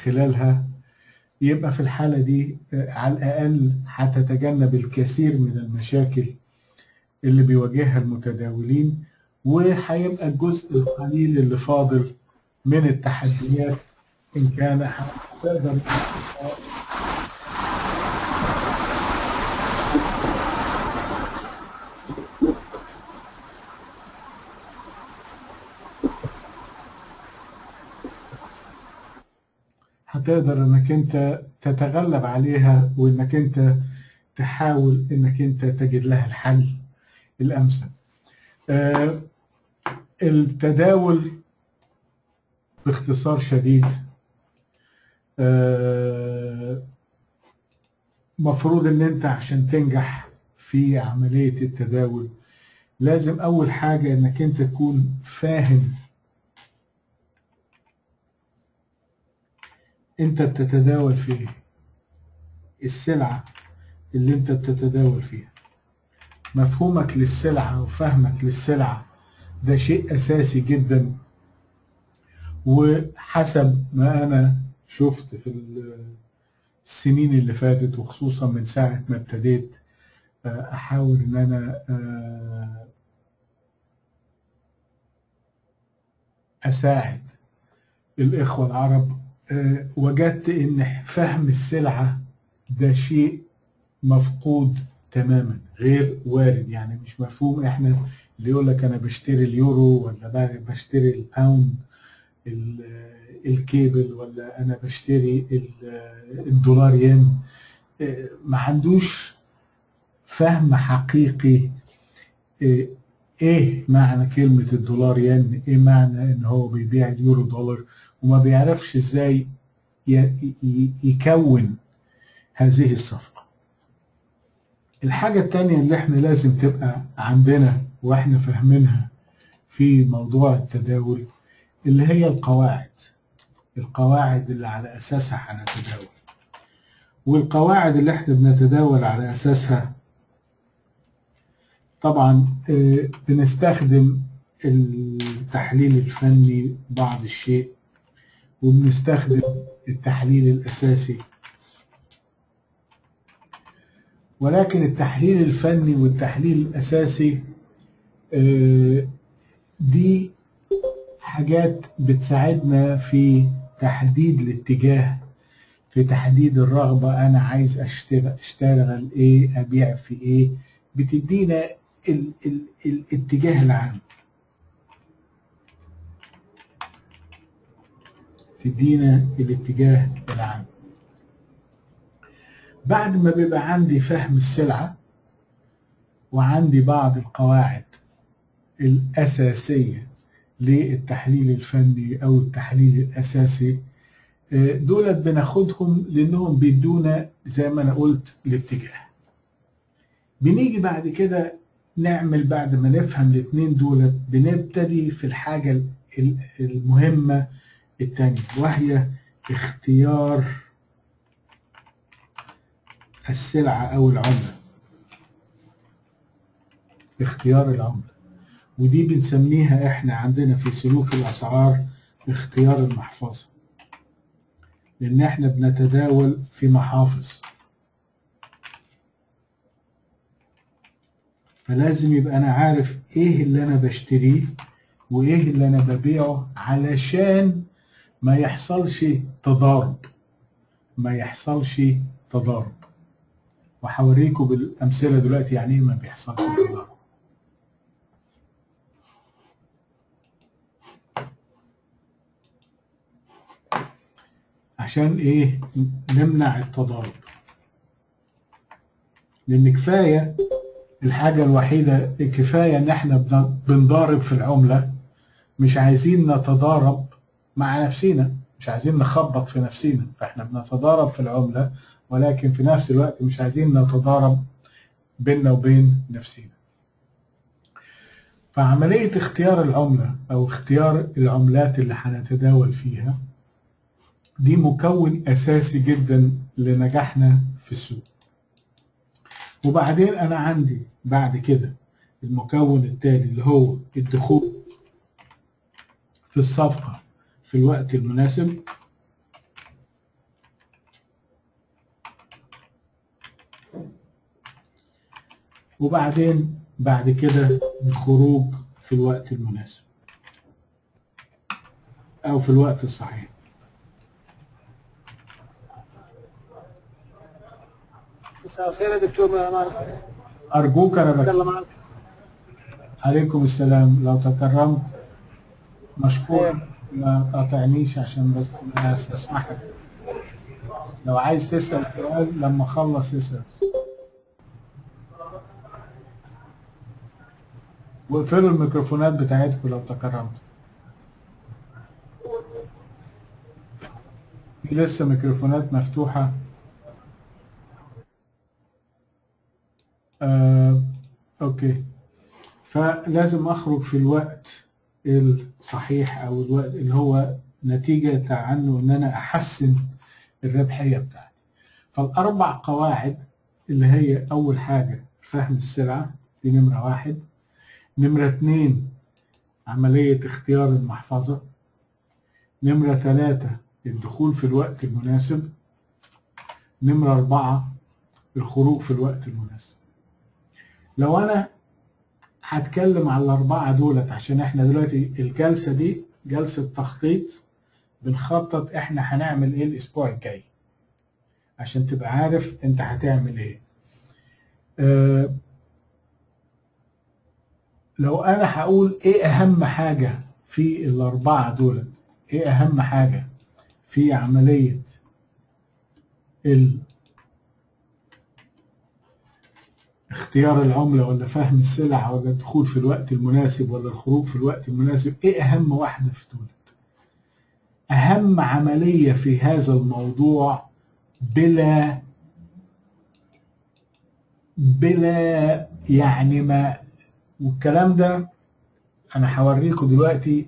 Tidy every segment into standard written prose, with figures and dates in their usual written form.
خلالها، يبقى في الحالة دي على الأقل هتتجنب الكثير من المشاكل اللي بيواجهها المتداولين، وهيبقى الجزء القليل اللي فاضل من التحديات إن كان هتقدر انك انت تتغلب عليها، وانك انت تحاول انك انت تجد لها الحل الامثل. التداول باختصار شديد مفروض ان انت عشان تنجح في عملية التداول لازم اول حاجة انك انت تكون فاهم انت بتتداول في ايه، السلعة اللي انت بتتداول فيها. مفهومك للسلعة وفهمك للسلعة ده شيء اساسي جدا، وحسب ما انا شفت في السنين اللي فاتت، وخصوصا من ساعة ما ابتديت احاول ان انا اساعد الاخوة العرب، وجدت ان فهم السلعة ده شيء مفقود تماما، غير وارد. يعني مش مفهوم احنا اللي يقول لك انا بشتري اليورو، ولا بشتري الباوند الكيبل، ولا انا بشتري الدولار ين. ما عندوش فهم حقيقي ايه معنى كلمة الدولار ين، ايه معنى ان هو بيبيع اليورو دولار، وما بيعرفش ازاي يكون هذه الصفقة. الحاجة التانية اللي احنا لازم تبقى عندنا واحنا فاهمينها في موضوع التداول اللي هي القواعد اللي على اساسها هنتداول. والقواعد اللي احنا بنتداول على اساسها طبعا بنستخدم التحليل الفني بعض الشيء، وبنستخدم التحليل الاساسي. ولكن التحليل الفني والتحليل الاساسي دي حاجات بتساعدنا في تحديد الاتجاه، في تحديد الرغبة. أنا عايز أشتغل إيه، أبيع في إيه. بتدينا الاتجاه العام، تدينا الاتجاه العام. بعد ما بيبقى عندي فهم السلعة وعندي بعض القواعد الأساسية للتحليل الفني أو التحليل الأساسي، دولت بناخدهم لأنهم بيدونا زي ما أنا قلت الاتجاه. بنيجي بعد كده نعمل، بعد ما نفهم الاثنين دولت، بنبتدي في الحاجة المهمة الثانية، وهي اختيار السلعة أو العملة. اختيار العملة، ودي بنسميها احنا عندنا في سلوك الأسعار اختيار المحفظة، لأن احنا بنتداول في محافظ، فلازم يبقى أنا عارف إيه اللي أنا بشتريه وإيه اللي أنا ببيعه، علشان ما يحصلش تضارب، ما يحصلش تضارب. وهوريكم بالأمثلة دلوقتي يعني إيه ما بيحصلش تضارب. عشان إيه؟ نمنع التضارب. لأن كفاية، الحاجة الوحيدة كفاية إن إحنا بنضارب في العملة، مش عايزين نتضارب مع نفسينا، مش عايزين نخبط في نفسينا، فإحنا بنتضارب في العملة، ولكن في نفس الوقت مش عايزين نتضارب بيننا وبين نفسينا. فعملية اختيار العملة أو اختيار العملات اللي هنتداول فيها دي مكون أساسي جدا لنجاحنا في السوق. وبعدين أنا عندي بعد كده المكون التالي اللي هو الدخول في الصفقة في الوقت المناسب. وبعدين بعد كده الخروج في الوقت المناسب أو في الوقت الصحيح. مساء الخير يا دكتور مان. أرجوك أنا اتكلم معك. عليكم السلام. لو تكرمت مشكور، خير. ما تقاطعنيش عشان بس أسمحك. لو عايز تسأل سؤال لما أخلص اسأل، واقفلوا الميكروفونات بتاعتكم لو تكرمت. في لسه ميكروفونات مفتوحة. أوكي. فلازم أخرج في الوقت الصحيح أو الوقت اللي هو نتيجة عنه إن أنا أحسن الربحية بتاعتي. فالأربع قواعد اللي هي أول حاجة فهم السلعة، دي نمرة واحد. نمرة اتنين عملية اختيار المحفظة. نمرة ثلاثة الدخول في الوقت المناسب. نمرة أربعة الخروج في الوقت المناسب. لو أنا هتكلم على الأربعة دولت، عشان احنا دلوقتي الجلسة دي جلسة تخطيط، بنخطط احنا هنعمل ايه الأسبوع الجاي عشان تبقى عارف انت هتعمل ايه. لو انا هقول ايه اهم حاجة في الاربعة دول، ايه اهم حاجة في عملية اختيار العملة ولا فهم السلع ولا الدخول في الوقت المناسب ولا الخروج في الوقت المناسب، ايه اهم واحدة في دول؟ اهم عملية في هذا الموضوع بلا يعني ما، والكلام ده انا هوريكم دلوقتي،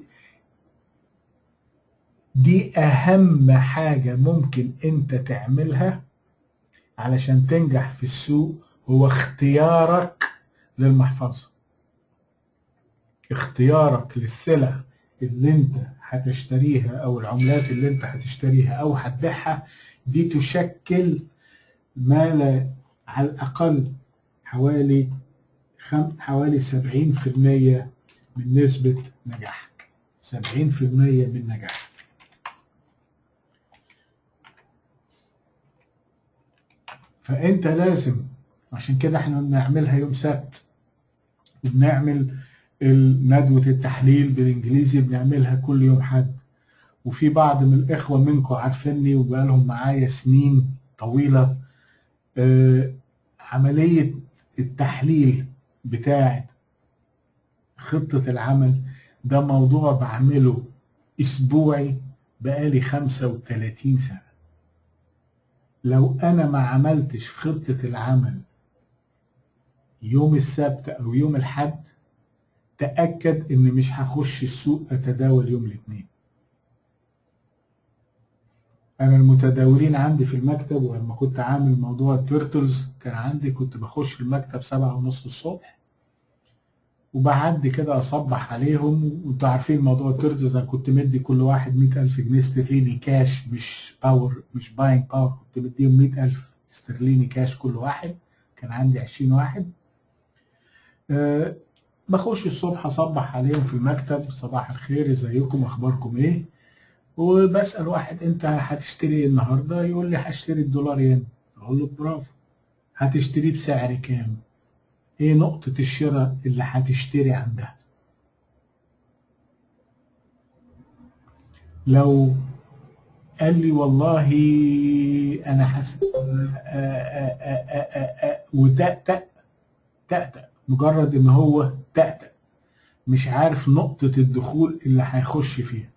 دي اهم حاجة ممكن انت تعملها علشان تنجح في السوق، هو اختيارك للمحفظة، اختيارك للسلع اللي انت هتشتريها او العملات اللي انت هتشتريها او هتبيعها. دي تشكل ما لا على الاقل حوالي 70% من نسبة نجاحك، 70% من نجاحك. فانت لازم، عشان كده احنا بنعملها يوم سبت، وبنعمل ندوة التحليل بالانجليزي بنعملها كل يوم حد. وفي بعض من الاخوة منكم عارفيني وبقالهم معايا سنين طويلة. عملية التحليل بتاعة خطة العمل ده موضوع بعمله اسبوعي بقالي 35 سنة. لو انا ما عملتش خطة العمل يوم السبت او يوم الاحد، تأكد ان مش هخش السوق اتداول يوم الاثنين. انا المتداولين عندي في المكتب، ولما كنت عامل موضوع التيرتلز كان عندي، كنت بخش المكتب 7:30 الصبح وبعدي كده اصبح عليهم. وانتوا عارفين موضوع التيرتلز، انا كنت مدي كل واحد 100,000 جنيه استرليني كاش، مش باور، مش باين باور، كنت مديهم 100,000 استرليني كاش كل واحد. كان عندي 20 واحد. بخش الصبح اصبح عليهم في المكتب، صباح الخير، ازيكم، اخباركم ايه؟ وبسأل واحد انت هتشتري ايه النهارده؟ يقول لي هشتري الدولار ين. اقول له برافو، هتشتريه بسعر كام؟ ايه نقطة الشراء اللي هتشتري عندها؟ لو قال لي والله انا حاسس وتأتأ، تأتأ، مجرد ان هو تأتأ مش عارف نقطة الدخول اللي هيخش فيها.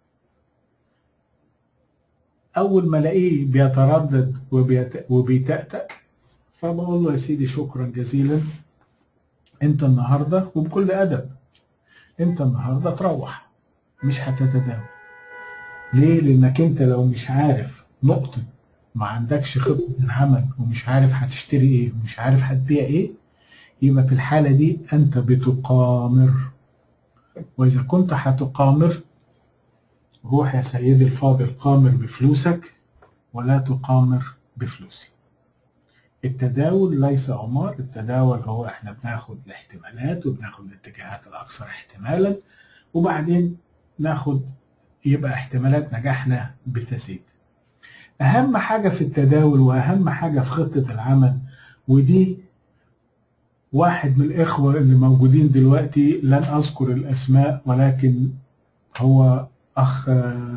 أول ما ألاقيه بيتردد وبيتأتأ، فبقول له يا سيدي شكرا جزيلا، أنت النهاردة، وبكل أدب، أنت النهاردة تروح، مش هتتداول. ليه؟ لأنك أنت لو مش عارف نقطة، ما عندكش خطة عمل، ومش عارف هتشتري إيه، ومش عارف هتبيع إيه، يبقى في الحالة دي أنت بتقامر. وإذا كنت هتقامر، روح يا سيدي الفاضل قامر بفلوسك ولا تقامر بفلوسي. التداول ليس عمار، التداول هو احنا بناخد الاحتمالات وبناخد الاتجاهات الأكثر احتمالا، وبعدين ناخد يبقى احتمالات نجاحنا بتزيد. أهم حاجة في التداول وأهم حاجة في خطة العمل، ودي واحد من الإخوة اللي موجودين دلوقتي لن أذكر الأسماء، ولكن هو أخ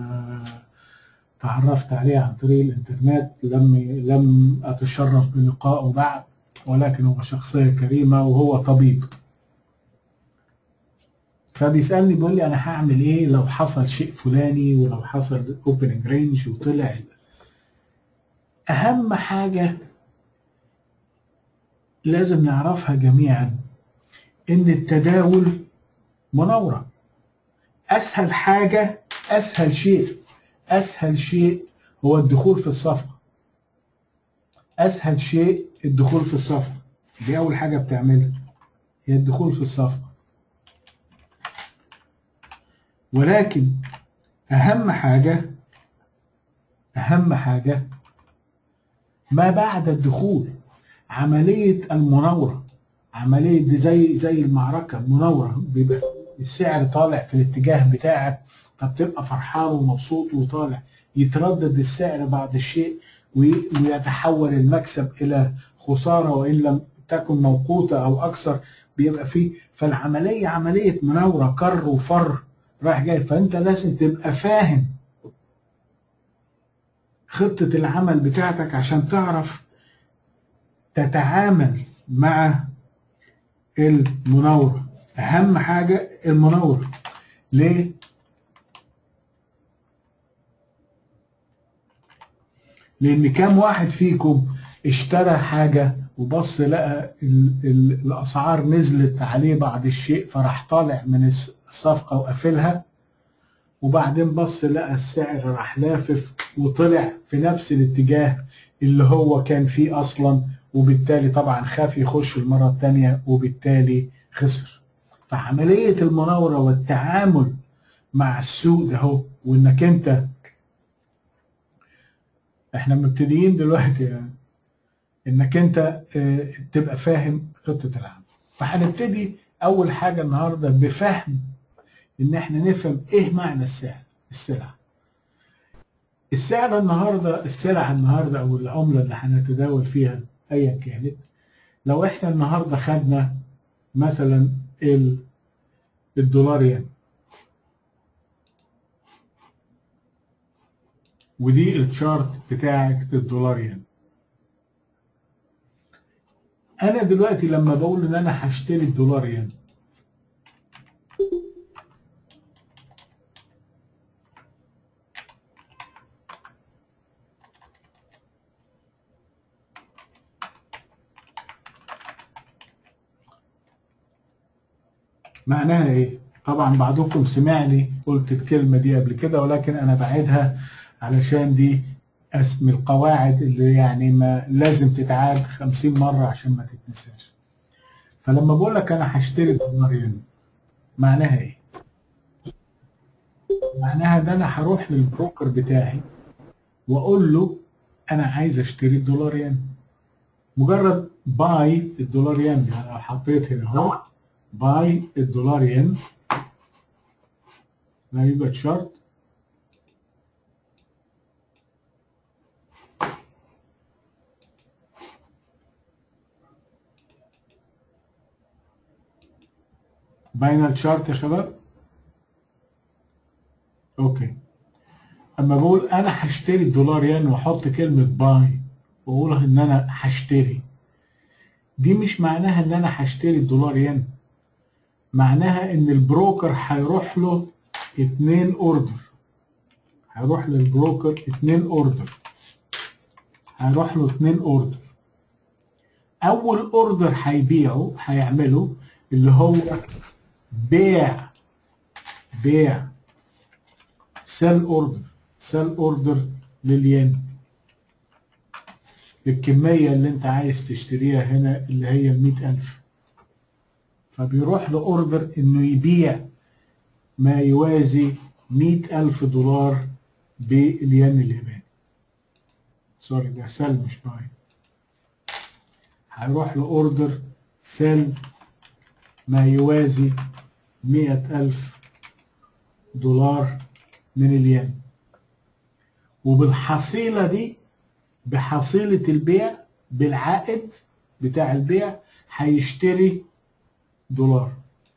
تعرفت عليه عن طريق الإنترنت، لم أتشرف بلقائه بعد، ولكن هو شخصية كريمة وهو طبيب. فبيسألني بيقول لي أنا هعمل إيه لو حصل شيء فلاني، ولو حصل أوبننج رينج وطلع. أهم حاجة لازم نعرفها جميعا إن التداول مناورة. أسهل حاجة، أسهل شيء هو الدخول في الصفقة. أسهل شيء الدخول في الصفقة، دي أول حاجة بتعملها هي الدخول في الصفقة. ولكن أهم حاجة ما بعد الدخول، عملية المناورة. عملية دي زي المعركة، مناورة، بيبقى السعر طالع في الاتجاه بتاعك فبتبقى فرحان ومبسوط وطالع، يتردد السعر بعد الشيء ويتحول المكسب إلى خسارة وإن لم تكن موقوتة أو أكثر بيبقى فيه. فالعملية عملية مناورة، كر وفر رايح جاي. فأنت لازم تبقى فاهم خطة العمل بتاعتك عشان تعرف تتعامل مع المناورة. أهم حاجة المناورة. ليه؟ لأن كام واحد فيكم اشترى حاجة وبص لقى الأسعار نزلت عليه بعد الشيء فراح طالع من الصفقة وقفلها، وبعدين بص لقى السعر راح لافف وطلع في نفس الاتجاه اللي هو كان فيه أصلا، وبالتالي طبعا خاف يخش المرة الثانية وبالتالي خسر. فعملية المناورة والتعامل مع السوق ده هو، وانك انت احنا مبتدئين دلوقتي يعني انك انت تبقى فاهم خطة العمل. فهنبتدي اول حاجة النهاردة بفهم ان احنا نفهم ايه معنى السلعة. السعر النهاردة، السلعة النهاردة او العملة اللي هنتداول فيها ايا كانت، لو احنا النهاردة خدنا مثلا الدولار يعني، ودي الشارت بتاعت الدولار يعني. انا دلوقتي لما بقول ان انا هشتري الدولار يعني، معناها ايه؟ طبعا بعضكم سمعني قلت الكلمة دي قبل كده، ولكن انا بعيدها علشان دي اسم القواعد اللي يعني ما لازم تتعاد 50 مرة عشان ما تتنساش. فلما بقول لك انا هشتري الدولار يعني، معناها ايه؟ معناها ان انا هروح للبروكر بتاعي واقول له انا عايز اشتري الدولار يعني. مجرد باي الدولار ين، يعني لو حطيت هنا اهو باي الدولار ين، لا يوجد شرط. باين الشارت يا شباب؟ اوكي. اما بقول انا هشتري الدولار ين واحط كلمة باي واقول ان انا هشتري، دي مش معناها ان انا هشتري الدولار ين، معناها ان البروكر هيروح له 2 اوردر. هيروح للبروكر 2 اوردر. هيروح له 2 اوردر. اول اوردر هيبيعه هيعمله اللي هو بيع سيل اوردر للين، الكمية اللي انت عايز تشتريها هنا اللي هي 100,000. فبيروح لاوردر انه يبيع ما يوازي 100,000 دولار بالين الياباني. سوري ده سيل مش باي. هيروح لاوردر سيل ما يوازي 100,000 دولار من الين، وبالحصيلة دي بحصيلة البيع بالعائد بتاع البيع هيشتري دولار.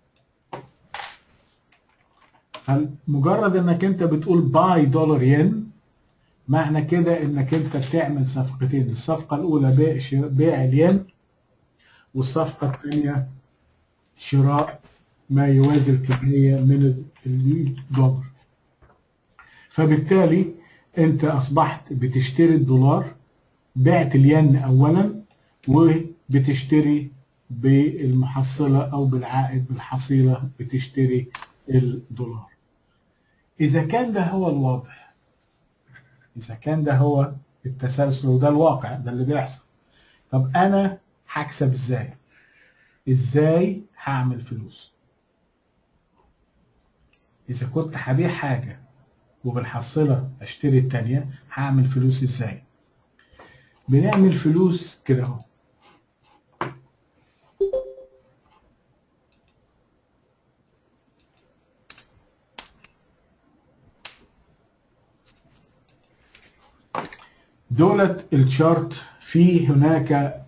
فمجرد انك انت بتقول باي دولار ين، معنى كده انك انت بتعمل صفقتين. الصفقة الاولى بيع الين، والصفقة الثانية شراء ما يوازي الكمية من الدولار. فبالتالي انت اصبحت بتشتري الدولار، بعت الين اولا، وبتشتري بالمحصلة او بالعائد بالحصيلة بتشتري الدولار. اذا كان ده هو الوضع، اذا كان ده هو التسلسل وده الواقع، ده اللي بيحصل، طب انا هكسب ازاي؟ ازاي هعمل فلوس؟ اذا كنت هبيع حاجة وبالحصيلة اشتري التانية، هعمل فلوس ازاي؟ بنعمل فلوس كده اهو. دولة الشارت، في هناك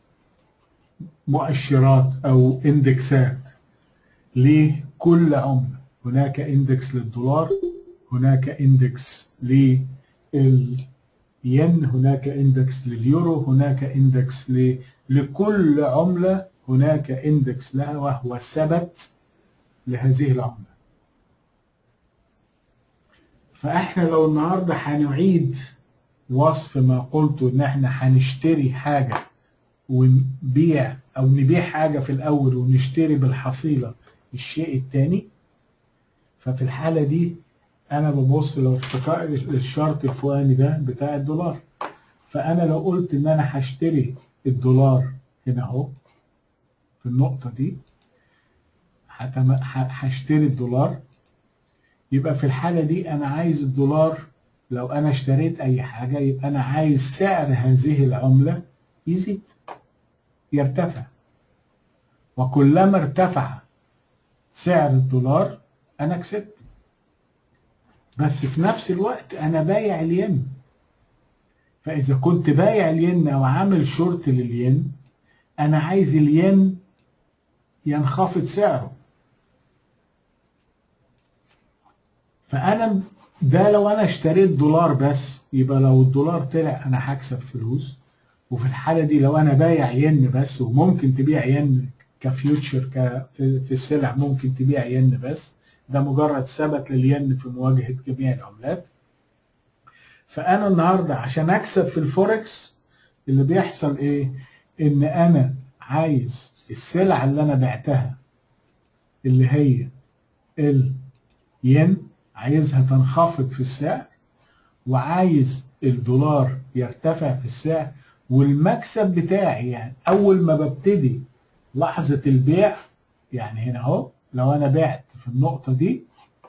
مؤشرات او اندكسات لكل عملة. هناك اندكس للدولار، هناك اندكس للين، هناك اندكس لليورو، هناك اندكس لكل عملة هناك اندكس لها، وهو الثبت لهذه العملة. فاحنا لو النهارده هنعيد وصف ما قلته، ان احنا هنشتري حاجة ونبيع، او نبيع حاجة في الاول ونشتري بالحصيلة الشيء الثاني، ففي الحالة دي انا ببص لو افتكر الشرط الفوقاني ده بتاع الدولار، فانا لو قلت ان انا هشتري الدولار هنا اهو في النقطة دي، هشتري الدولار، يبقى في الحالة دي انا عايز الدولار. لو انا اشتريت اي حاجة يبقى انا عايز سعر هذه العملة يزيد، يرتفع، وكلما ارتفع سعر الدولار انا كسبت. بس في نفس الوقت انا بايع الين، فاذا كنت بايع الين او عامل شورت للين، انا عايز الين ينخفض سعره. فانا ده لو انا اشتريت دولار بس، يبقى لو الدولار طلع انا هكسب فلوس. وفي الحالة دي لو انا بايع ين بس، وممكن تبيع ين كفيوتشر في السلع، ممكن تبيع ين بس، ده مجرد ثبت للين في مواجهة جميع العملات. فانا النهارده عشان اكسب في الفوركس اللي بيحصل ايه؟ ان انا عايز السلعة اللي انا بعتها اللي هي الين، عايزها تنخفض في السعر، وعايز الدولار يرتفع في السعر. والمكسب بتاعي يعني اول ما ببتدي لحظة البيع، يعني هنا اهو لو انا بعت في النقطة دي،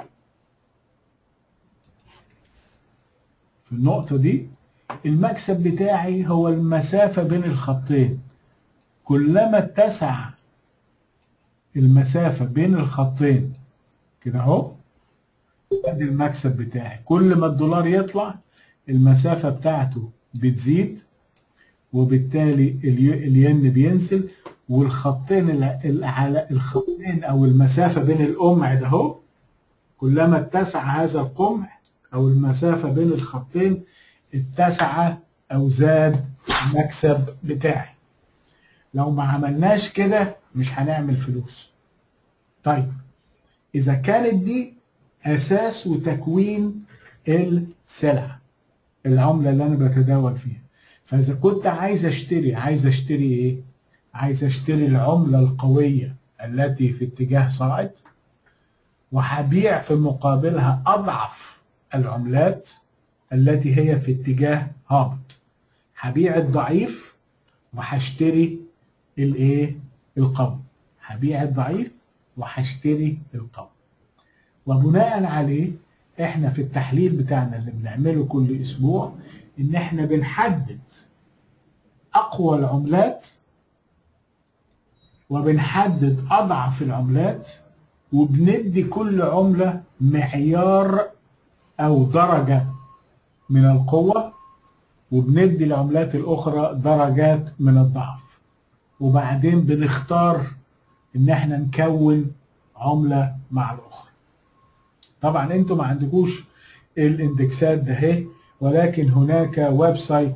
في النقطة دي المكسب بتاعي هو المسافة بين الخطين. كلما اتسع المسافة بين الخطين كده اهو، ادي المكسب بتاعي. كل ما الدولار يطلع المسافة بتاعته بتزيد، وبالتالي الين بينزل، والخطين الخطين او المسافة بين القمع ده اهو، كلما اتسع هذا القمع او المسافة بين الخطين اتسع او زاد المكسب بتاعي. لو ما عملناش كده مش هنعمل فلوس. طيب اذا كانت دي اساس وتكوين السلعة، العملة اللي انا بتداول فيها، فاذا كنت عايز اشتري ايه؟ عايز اشتري العملة القوية التي في اتجاه صاعد، وهبيع في مقابلها اضعف العملات التي هي في اتجاه هابط. هبيع الضعيف وهشتري الايه؟ القوي. هبيع الضعيف وهشتري القوي. وبناء عليه احنا في التحليل بتاعنا اللي بنعمله كل اسبوع، ان احنا بنحدد اقوى العملات وبنحدد أضعف العملات، وبندي كل عملة معيار أو درجة من القوة، وبندي العملات الأخرى درجات من الضعف، وبعدين بنختار إن احنا نكون عملة مع الأخرى. طبعا انتوا ما عندكوش الاندكسات ده اهي، ولكن هناك ويب سايت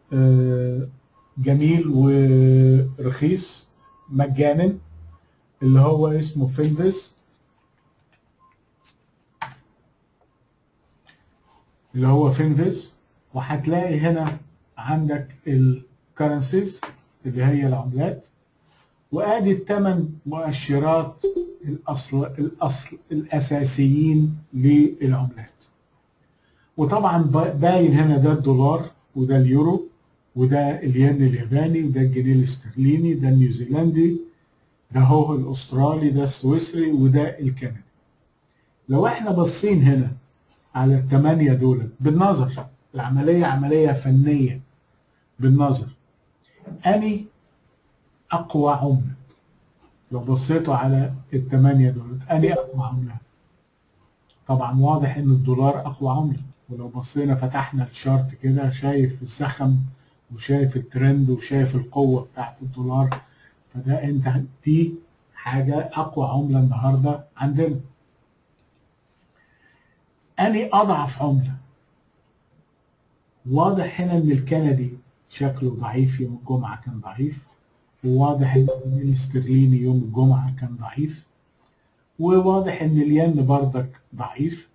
جميل ورخيص مجانا اللي هو اسمه فينفيز، وهتلاقي هنا عندك الكرنسيز اللي هي العملات، وادي الثمان مؤشرات الاصل الاساسيين للعملات. وطبعا باين هنا ده الدولار، وده اليورو، وده الين الياباني، وده الجنيه الاسترليني، ده النيوزيلندي، ده هو الاسترالي، ده السويسري، وده الكندي. لو احنا باصين هنا على الثمانيه دول بالنظر، العمليه عمليه فنيه بالنظر، اني اقوى عمله؟ لو بصيتوا على الثمانيه دول اني اقوى عمله؟ طبعا واضح ان الدولار اقوى عمله. ولو بصينا فتحنا الشارت كده، شايف الزخم وشايف الترند وشايف القوه بتاعت الدولار، فده انت دي حاجه اقوى عمله النهارده عندنا. اني اضعف عمله؟ واضح هنا ان الكندي شكله ضعيف، يوم الجمعه كان ضعيف، وواضح ان الاسترليني يوم الجمعه كان ضعيف، وواضح ان الين بردك ضعيف،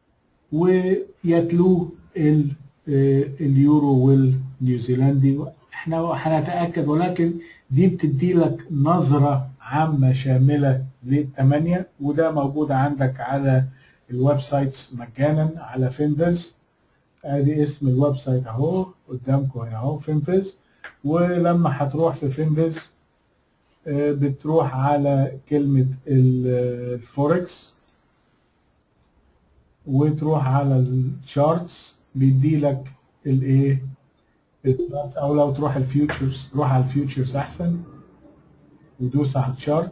ويتلوه اليورو والنيوزيلندي. احنا هنتاكد، ولكن دي بتدي لك نظره عامه شامله للثمانيه، وده موجود عندك على الويب سايتس مجانا على فينفيز. ادي اسم الويب سايت اهو قدامكم هنا اهو، فينفيز. ولما هتروح في فينفيز بتروح على كلمه الفوركس، وتروح على الشارتس، بيدي لك الايه الشارتس، او لو تروح الفيوتشرز، روح على الفيوتشرز احسن، ودوس على الشارت،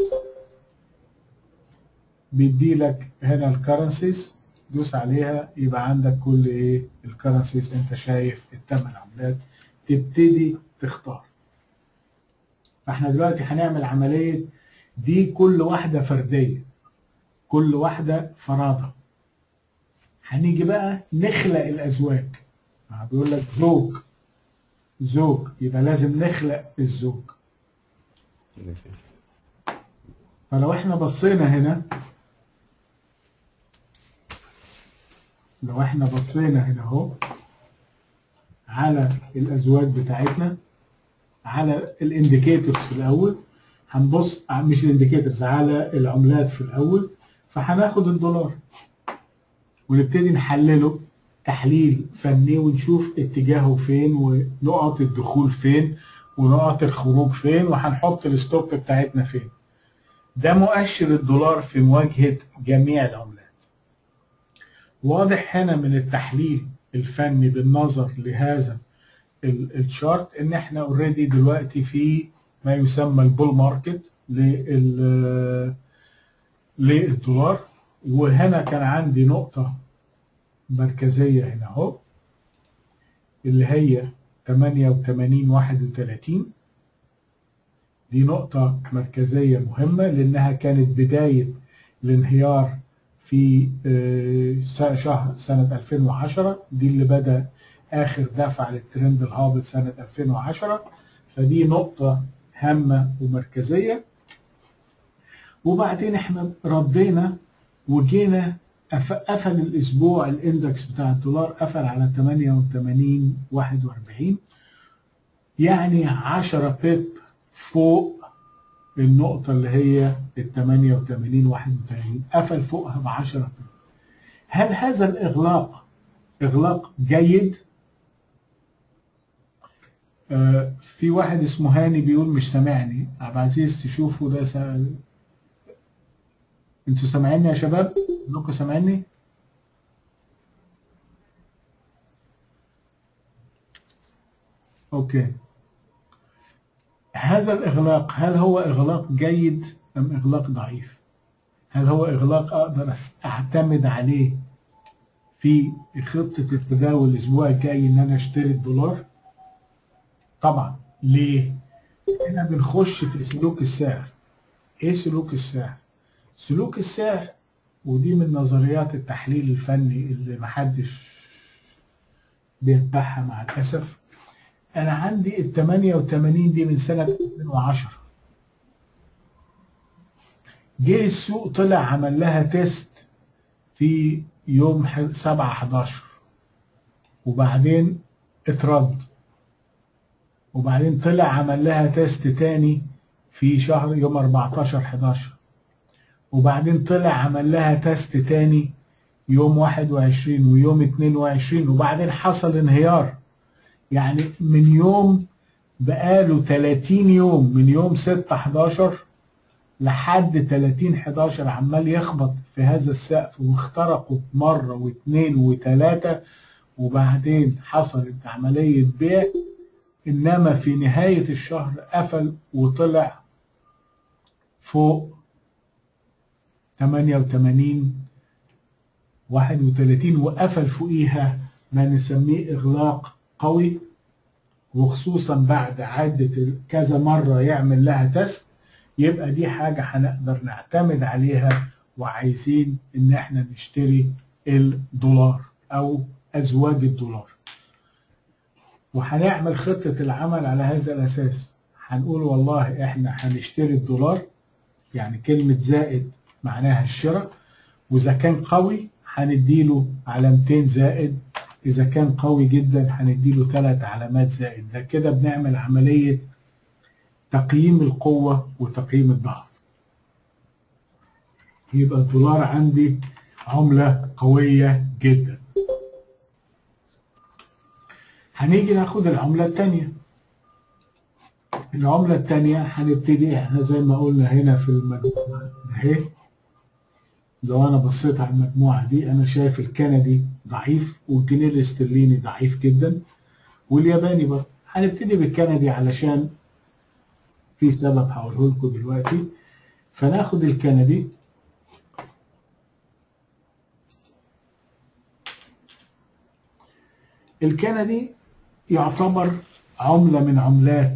بيدي لك هنا الكرنسيز، دوس عليها يبقى عندك كل ايه الكرنسيز. انت شايف الثمان عملات، تبتدي تختار. فاحنا دلوقتي هنعمل عمليه دي كل واحده فرديه، كل واحده فرادة. هنيجي بقى نخلق الازواج. بيقول لك زوج، يبقى لازم نخلق الزوج. فلو احنا بصينا هنا، اهو على الازواج بتاعتنا، على الانديكيتورز في الاول، هنبص مش الانديكيتورز، على العملات في الاول. فهناخد الدولار ونبتدي نحلله تحليل فني، ونشوف اتجاهه فين، ونقط الدخول فين، ونقط الخروج فين، وهنحط الستوب بتاعتنا فين. ده مؤشر الدولار في مواجهة جميع العملات. واضح هنا من التحليل الفني بالنظر لهذا الشارت ان احنا اوريدي دلوقتي في ما يسمى البول ماركت للدولار. وهنا كان عندي نقطة مركزية هنا اهو، اللي هي 88.31. دي نقطة مركزية مهمة لأنها كانت بداية الانهيار في شهر سنة 2010. دي اللي بدأ آخر دفع للترند الهابط سنة 2010. فدي نقطة هامة ومركزية. وبعدين احنا ردينا وجينا قفل الأسبوع الاندكس بتاع الدولار قفل على 88.41، يعني 10 بيب فوق النقطة اللي هي ال 88.31، قفل فوقها ب 10 بيب. هل هذا الإغلاق إغلاق جيد؟ في واحد اسمه هاني بيقول مش سامعني. عبد العزيز تشوفوا ده انتوا سامعيني يا شباب؟ كلكم سامعيني؟ اوكي. هذا الإغلاق هل هو إغلاق جيد أم إغلاق ضعيف؟ هل هو إغلاق أقدر أعتمد عليه في خطة التداول الأسبوع الجاي إن أنا أشتري الدولار؟ طبعا. ليه؟ هنا بنخش في سلوك السعر. إيه سلوك السعر؟ سلوك السعر، ودي من نظريات التحليل الفني اللي محدش بيتبعها مع الأسف. أنا عندي ال 88 دي من سنة 2010. جه السوق طلع عمل لها تيست في يوم 7/11 وبعدين اترد، وبعدين طلع عمل لها تيست تاني في شهر يوم 14/11، وبعدين طلع عمل لها تيست تاني يوم 21 ويوم 22، وبعدين حصل انهيار. يعني من يوم بقاله 30 يوم، من يوم 6/11 لحد 30/11 عمال يخبط في هذا السقف، واخترقوا مرة واثنين وثلاثة، وبعدين حصلت عملية بيع. إنما في نهاية الشهر قفل وطلع فوق 88 31 وقفل فوقيها ما نسميه إغلاق قوي، وخصوصا بعد عدة كذا مرة يعمل لها تست. يبقى دي حاجة هنقدر نعتمد عليها، وعايزين إن احنا نشتري الدولار أو أزواج الدولار، وهنعمل خطة العمل على هذا الأساس. هنقول والله احنا هنشتري الدولار، يعني كلمة زائد معناها الشراء، وإذا كان قوي هنديله علامتين زائد، إذا كان قوي جدا هنديله 3 علامات زائد. ده كده بنعمل عملية تقييم القوة وتقييم الضعف. يبقى الدولار عندي عملة قوية جدا. هنيجي ناخد العملة التانية. العملة التانية هنبتدي احنا زي ما قلنا هنا في المجموعة اهي. لو انا بصيت على المجموعة دي انا شايف الكندي ضعيف، والجنيه الاسترليني ضعيف جدا، والياباني برضه. هنبتدي بالكندي علشان في سبب هقوله لكم دلوقتي. فناخد الكندي. الكندي يعتبر عملة من عملات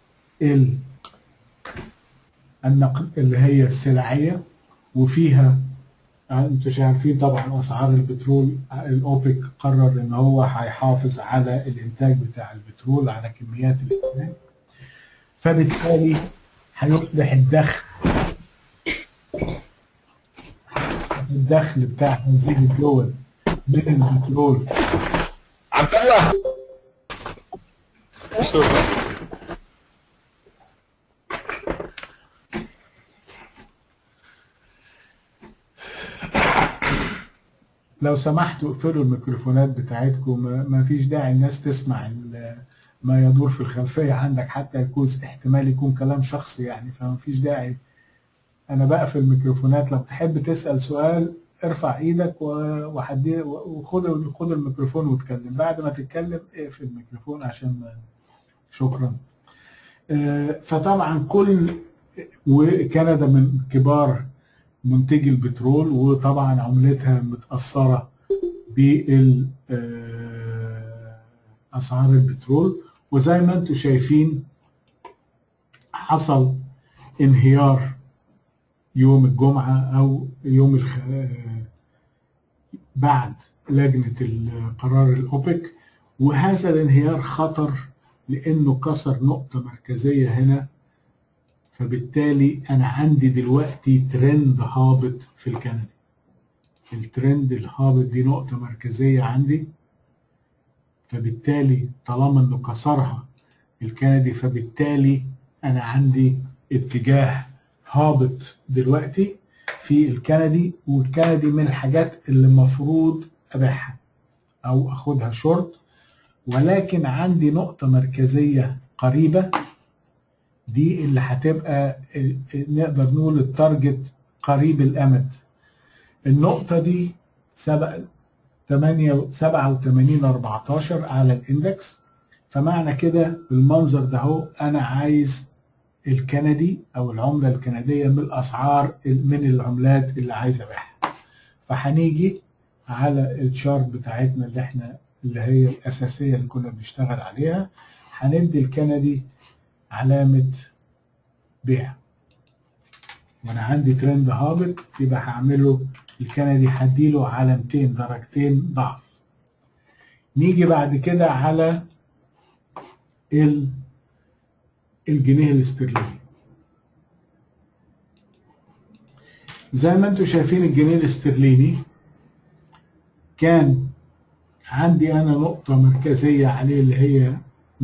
النقد اللي هي السلعية، وفيها انتوا عارفين طبعا اسعار البترول. الاوبك قرر ان هو هيحافظ على الانتاج بتاع البترول، على كميات الانتاج، فبالتالي هيصبح الدخل بتاع هذه الدول من البترول. عبد الله لو سمحتوا اقفلوا الميكروفونات بتاعتكم، ما فيش داعي الناس تسمع ما يدور في الخلفية عندك، حتى يكون احتمال يكون كلام شخصي يعني، فما فيش داعي. أنا بقفل الميكروفونات. لو تحب تسأل سؤال ارفع ايدك وخد الميكروفون واتكلم. بعد ما تتكلم اقفل الميكروفون عشان شكرا. فطبعا وكندا من كبار منتجي البترول، وطبعا عملتها متأثرة بأسعار البترول. وزي ما انتم شايفين حصل انهيار يوم الجمعة أو يوم بعد لجنة القرار الأوبك، وهذا الانهيار خطر لأنه كسر نقطة مركزية هنا. فبالتالي أنا عندي دلوقتي ترند هابط في الكندي. الترند الهابط دي نقطة مركزية عندي، فبالتالي طالما إنه كسرها الكندي، فبالتالي أنا عندي اتجاه هابط دلوقتي في الكندي. والكندي من الحاجات اللي المفروض أبيعها أو أخدها شورت، ولكن عندي نقطة مركزية قريبة، دي اللي هتبقى نقدر نقول التارجت قريب الأمد. النقطة دي 87-14 على الاندكس. فمعنى كده بالمنظر ده اهو انا عايز الكندي أو العملة الكندية من الأسعار من العملات اللي عايز أبيعها. فهنيجي على الشارت بتاعتنا اللي هي الأساسية اللي كنا بنشتغل عليها، هندي الكندي علامة بيع، وأنا عندي ترند هابط، يبقى هعمله الكندي هديله علامتين درجتين ضعف. نيجي بعد كده على الجنيه الاسترليني. زي ما انتم شايفين الجنيه الاسترليني كان عندي انا نقطة مركزية عليه اللي هي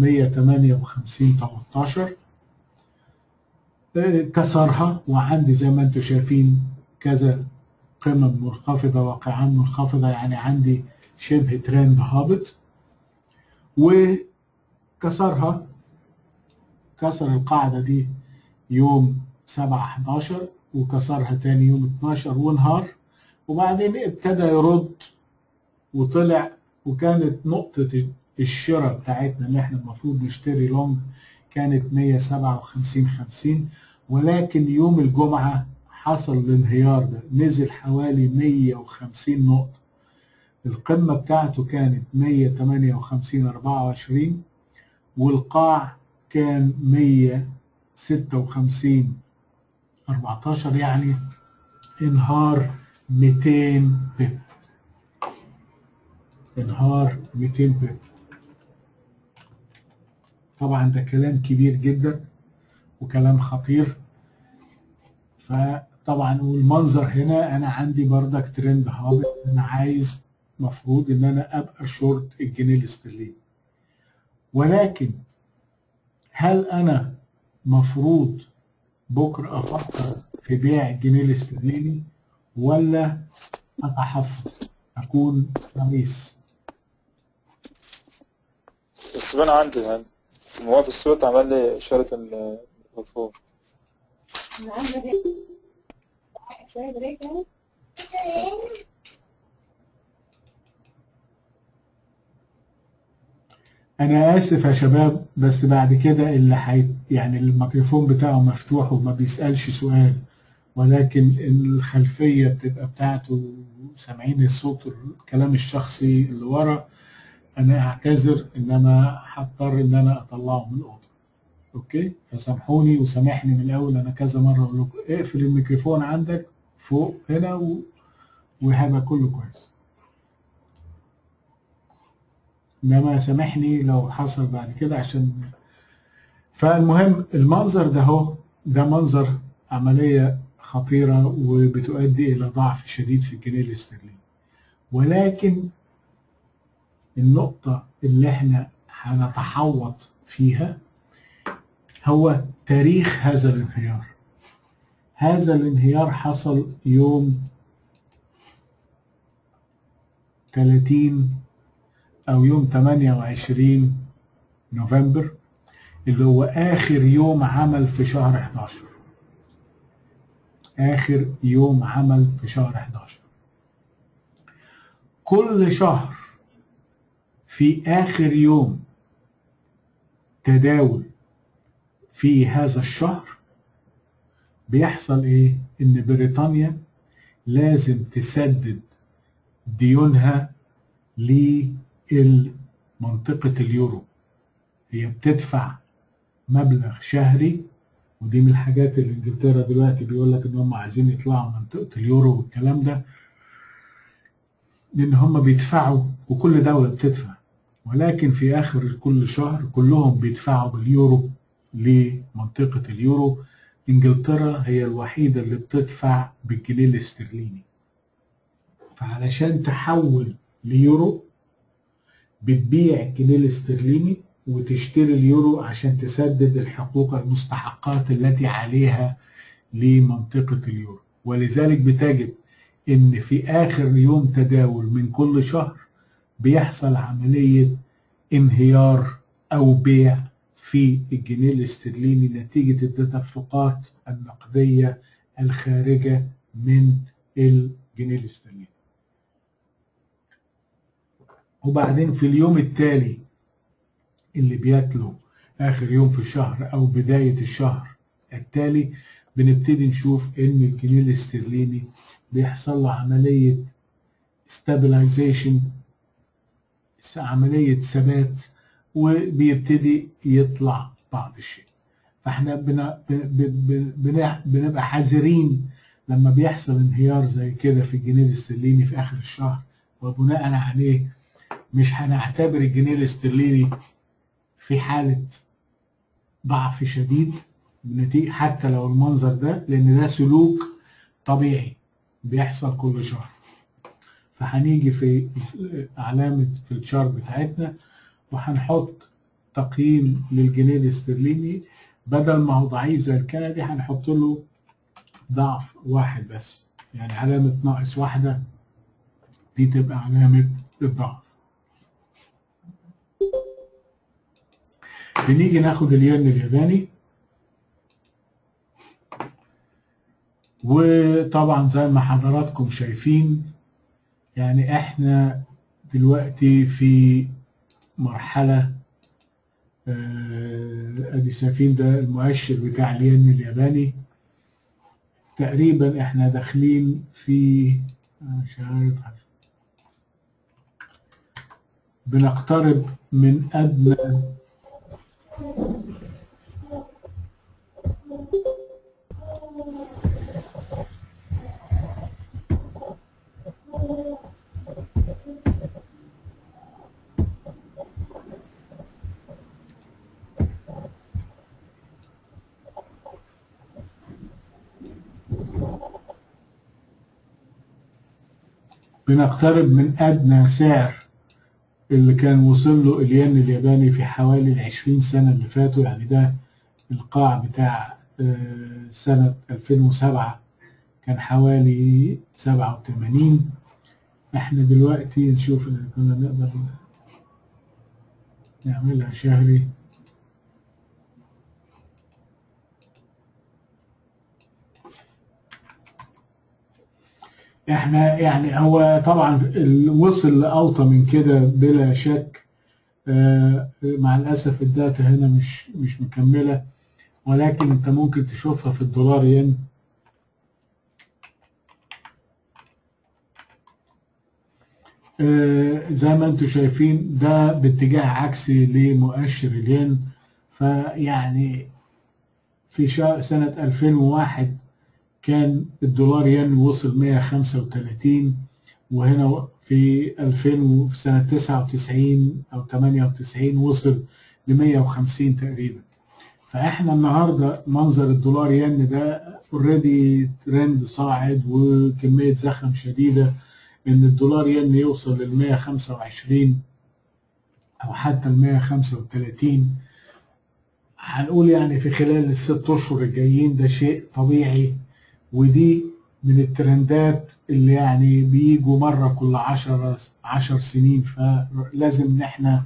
158.13، كسرها، وعندي زي ما انتم شايفين كذا قمم منخفضة وقاعات منخفضة، يعني عندي شبه ترند هابط، وكسرها، كسر القاعدة دي يوم 7/11 وكسرها تاني يوم 12 وانهار، وبعدين ابتدى يرد وطلع، وكانت نقطة الشراء بتاعتنا اللي احنا المفروض نشتري لونج كانت 157.50، ولكن يوم الجمعة حصل الانهيار ده، نزل حوالي 150 نقطة. القمة بتاعته كانت 158.24 والقاع كان 156.14، يعني انهار 200 بيب، انهار 200 بيب. طبعا ده كلام كبير جدا وكلام خطير. فطبعا والمنظر هنا انا عندي بردك ترند هابط، انا عايز مفروض ان انا ابقى شورت الجنيه الاسترليني، ولكن هل انا مفروض بكره افكر في بيع الجنيه الاسترليني ولا اتحفظ اكون حريص؟ بس انا عندي يعني مواد الصوت عمل لي اشاره الميكروفون. انا اسف يا شباب، بس بعد كده يعني الميكروفون بتاعه مفتوح وما بيسألش سؤال، ولكن الخلفية بتبقى بتاعته سامعين الصوت الكلام الشخصي اللي ورا. انا اعتذر، انما هضطر ان انا اطلعه من الاوضه. اوكي، فسامحوني وسامحني من الاول، انا كذا مره اقول لكم اقفل الميكروفون عندك فوق هنا وهيبقى كله كويس، انما سامحني لو حصل بعد كده عشان. فالمهم المنظر ده هو ده منظر عمليه خطيره وبتؤدي الى ضعف شديد في الجنيه الاسترليني، ولكن النقطة اللي احنا هنتحوط فيها هو تاريخ هذا الانهيار. هذا الانهيار حصل يوم 30 أو يوم 28 نوفمبر، اللي هو آخر يوم عمل في شهر 11. آخر يوم عمل في شهر 11. كل شهر في آخر يوم تداول في هذا الشهر بيحصل إيه؟ إن بريطانيا لازم تسدد ديونها لمنطقة اليورو. هي بتدفع مبلغ شهري، ودي من الحاجات اللي انجلترا دلوقتي بيقول لك ان هم عايزين يطلعوا من منطقة اليورو والكلام ده، لان هم بيدفعوا وكل دولة بتدفع، ولكن في اخر كل شهر كلهم بيدفعوا باليورو لمنطقة اليورو. انجلترا هي الوحيدة اللي بتدفع بالجنيه الاسترليني، فعلشان تحول ليورو بتبيع الجنيه الاسترليني وتشتري اليورو عشان تسدد الحقوق المستحقات التي عليها لمنطقة اليورو. ولذلك بتجد ان في اخر يوم تداول من كل شهر بيحصل عملية انهيار او بيع في الجنيه الاسترليني نتيجة التدفقات النقدية الخارجة من الجنيه الاسترليني. وبعدين في اليوم التالي اللي بيتلو آخر يوم في الشهر أو بداية الشهر التالي بنبتدي نشوف ان الجنيه الاسترليني بيحصل له عملية stabilization، عملية ثبات، وبيبتدي يطلع بعض الشيء. فاحنا بنبقى حذرين لما بيحصل انهيار زي كده في الجنيه الاسترليني في اخر الشهر، وبناء عليه مش هنعتبر الجنيه الاسترليني في حالة ضعف شديد بنتيجة حتى لو المنظر ده، لان ده سلوك طبيعي بيحصل كل شهر. فهنيجي في علامة في الشارت بتاعتنا وهنحط تقييم للجنيه الاسترليني، بدل ما هو ضعيف زي الكندي هنحط له ضعف واحد بس، يعني علامة ناقص واحدة دي تبقى علامة الضعف. بنيجي ناخد الين الياباني، وطبعا زي ما حضراتكم شايفين يعني احنا دلوقتي في مرحلة ادي شايفين ده المؤشر بتاع الين الياباني. تقريبا احنا داخلين في مش عارف، بنقترب من ادنى سعر اللي كان وصل له الين الياباني في حوالي 20 سنة اللي فاتوا. يعني ده القاع بتاع سنة 2007 كان حوالي 87. احنا دلوقتي نشوف اللي كنا نقدر نعملها شهري. احنا يعني هو طبعا وصل لأوطى من كده بلا شك. مع الأسف الداتا هنا مش مكملة، ولكن انت ممكن تشوفها في الدولار ين. زي ما انتم شايفين ده باتجاه عكسي لمؤشر الين. فيعني في شهر سنة 2001 كان الدولار ين وصل 135، وهنا في 2000 في سنة 99 أو 98 وصل ل 150 تقريبا. فاحنا النهارده منظر الدولار ين ده اوريدي ترند صاعد وكمية زخم شديدة ان الدولار ين يوصل لل 125 او حتى ال 135. هنقول يعني في خلال الست اشهر الجايين ده شيء طبيعي، ودي من الترندات اللي يعني بيجوا مرة كل 10 سنين، فلازم ان احنا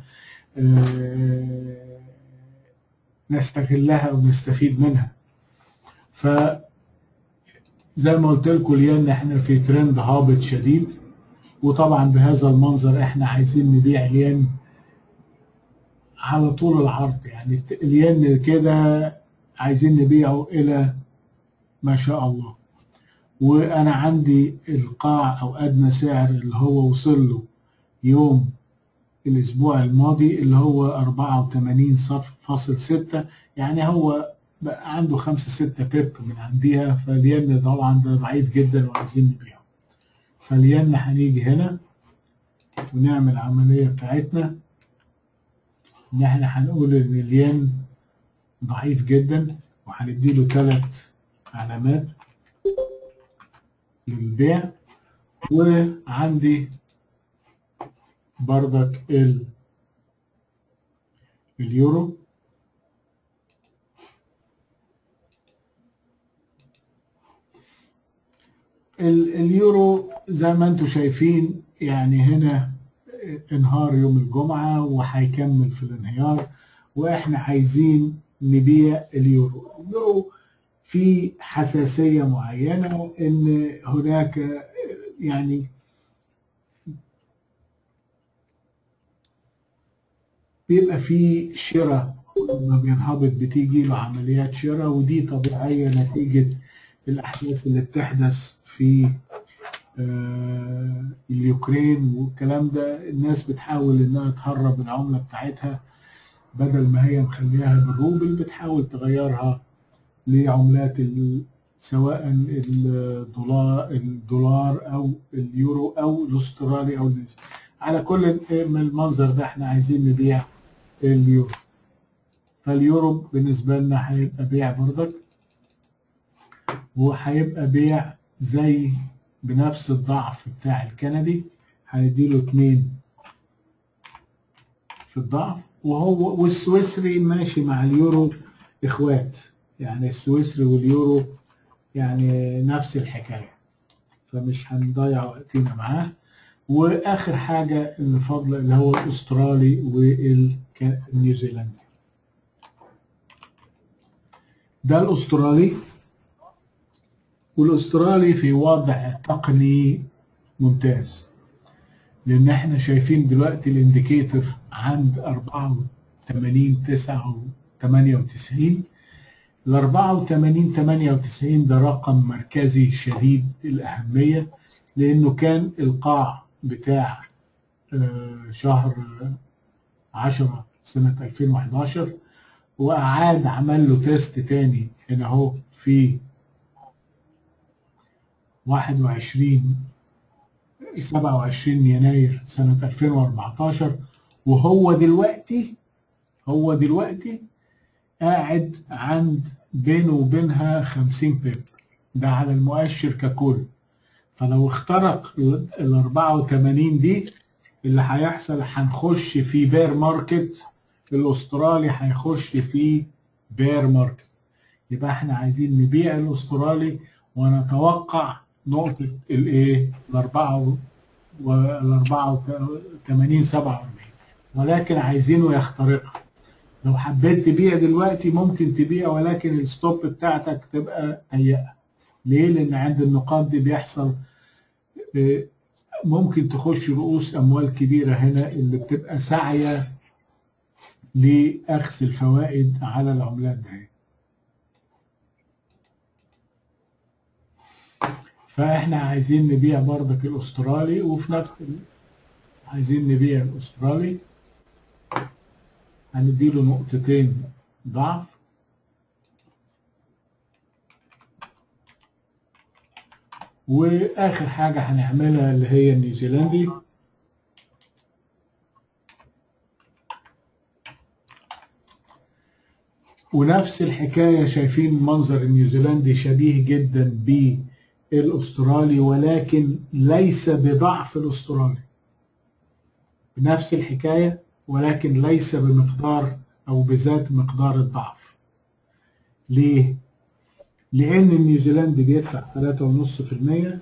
نستغلها ونستفيد منها. فزي ما قلت لكم الين احنا في ترند هابط شديد، وطبعا بهذا المنظر احنا عايزين نبيع الين على طول العرض. يعني الين كده عايزين نبيعه الى ما شاء الله. وانا عندي القاع او ادنى سعر اللي هو وصل له يوم الاسبوع الماضي اللي هو 84.6، يعني هو بقى عنده 5-6 بيب من عنديها. فالين طبعا ده ضعيف جدا وعايزين نبيعه. فالين هنيجي هنا ونعمل العملية بتاعتنا ان احنا هنقول ان الين ضعيف جدا، وهنديله 3 علامات للبيع. وعندي بردك اليورو. اليورو زي ما انتم شايفين يعني هنا انهار يوم الجمعة وهيكمل في الانهيار، واحنا عايزين نبيع اليورو. اليورو في حساسية معينة ان هناك يعني بيبقى في شراء اليورو لما بينهبط بتيجي له عمليات شراء، ودي طبيعية نتيجة الأحداث اللي بتحدث في اليوكرين والكلام ده. الناس بتحاول إنها تهرب العملة بتاعتها، بدل ما هي مخليها بالروبل بتحاول تغيرها لعملات سواء الدولار أو اليورو أو الأسترالي أو النيوزيلندي. على كل من المنظر ده احنا عايزين نبيع اليورو، فاليورو بالنسبة لنا هيبقى بيع برضك، وهيبقى بيع زي بنفس الضعف بتاع الكندي، هنديله 2 في الضعف. وهو والسويسري ماشي مع اليورو اخوات، يعني السويسري واليورو يعني نفس الحكاية، فمش هنضيع وقتنا معاه. واخر حاجة اللي فاضلة اللي هو الاسترالي والنيوزيلندي. ده الاسترالي، والاسترالي في وضع تقني ممتاز، لان احنا شايفين دلوقتي الانديكيتور عند 84 9 98. ال 84 98 ده رقم مركزي شديد الأهمية، لأنه كان القاع بتاع شهر 10 سنة 2011، وأعاد عمل له تيست تاني هنا اهو في 27 يناير سنة 2014. وهو دلوقتي قاعد عند بينه وبينها 50 بيب، ده على المؤشر ككل. فلو اخترق ال 84 دي اللي هيحصل هنخش في بير ماركت، الاسترالي هيخش في بير ماركت. يبقى احنا عايزين نبيع الاسترالي ونتوقع نقطة الايه ال 84 47، ولكن عايزينه يخترقها. لو حبيت تبيع دلوقتي ممكن تبيع، ولكن الستوب بتاعتك تبقى ضيقه. ليه؟ لان عند النقاط دي بيحصل ممكن تخش رؤوس اموال كبيره هنا اللي بتبقى ساعيه لاخذ الفوائد على العملات دي. فاحنا عايزين نبيع برضك الاسترالي، وفي نفس عايزين نبيع الاسترالي، هنديله 2 ضعف. واخر حاجه هنعملها اللي هي النيوزيلندي. ونفس الحكايه، شايفين منظر النيوزيلندي شبيه جدا بالاسترالي، ولكن ليس بضعف الاسترالي. بنفس الحكايه ولكن ليس بمقدار او بذات مقدار الضعف. ليه؟ لان النيوزيلندي بيدفع 3.5%،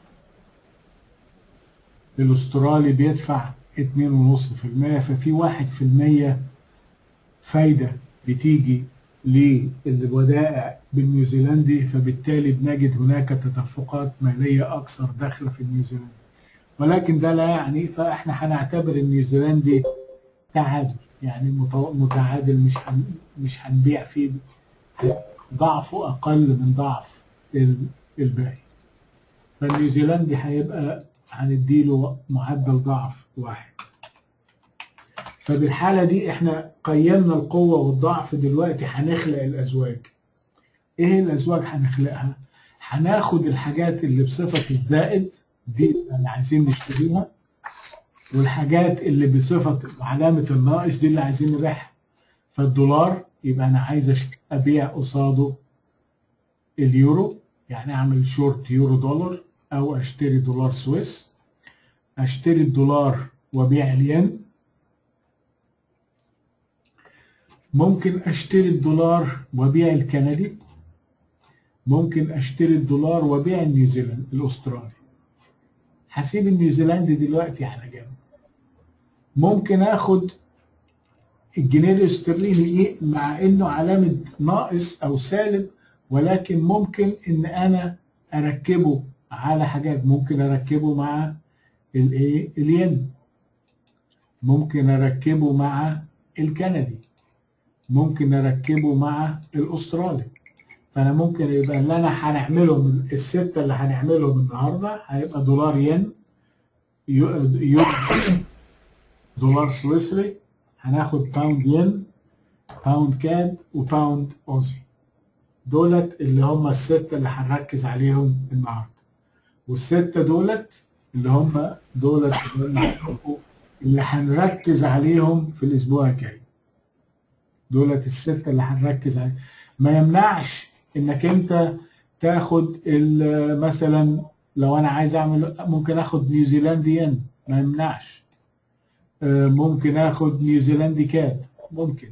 الاسترالي بيدفع 2.5%، ففي 1% فايده بتيجي للودائع بالنيوزيلندي، فبالتالي بنجد هناك تدفقات ماليه اكثر داخله في النيوزيلندي. ولكن ده لا يعني، فاحنا هنعتبر النيوزيلندي تعادل، يعني متعادل، مش هنبيع فيه، ضعفه اقل من ضعف الباقي. فالنيوزيلندي هيبقى هنديله معدل ضعف 1. فبالحالة دي احنا قيمنا القوة والضعف. دلوقتي هنخلق الازواج. ايه الازواج هنخلقها؟ هناخد الحاجات اللي بصفة الزائد دي اللي عايزين نشتريها، والحاجات اللي بصفة علامة الناقص دي اللي عايزين نبيعها. فالدولار يبقى انا عايز ابيع قصاده اليورو، يعني اعمل شورت يورو دولار، او اشتري دولار سويس. اشتري الدولار وابيع الين. ممكن اشتري الدولار وابيع الكندي. ممكن اشتري الدولار وابيع النيوزيلندي الاسترالي. هسيب النيوزيلندي دلوقتي على جنب. ممكن اخد الجنيه الاسترليني مع انه علامة ناقص او سالب، ولكن ممكن ان انا اركبه على حاجات. ممكن اركبه مع الين، ممكن اركبه مع الكندي، ممكن نركبه مع الاسترالي. فانا ممكن يبقى اللي انا هنعمله من الستة اللي هنعملهم النهارده هيبقى دولار ين، يورو، دولار سويسري، هناخد باوند ين، باوند كاد، وباوند اوزي. دولت اللي هم الستة اللي هنركز عليهم النهارده. والستة دولت اللي هم دولت اللي هنركز عليهم في الاسبوع الجاي. دولت الستة اللي هنركز عليهم. ما يمنعش انك انت تاخد مثلا لو انا عايز اعمل ممكن اخد نيوزيلندي ين، ما يمنعش. ممكن اخد نيوزيلندي كاد، ممكن.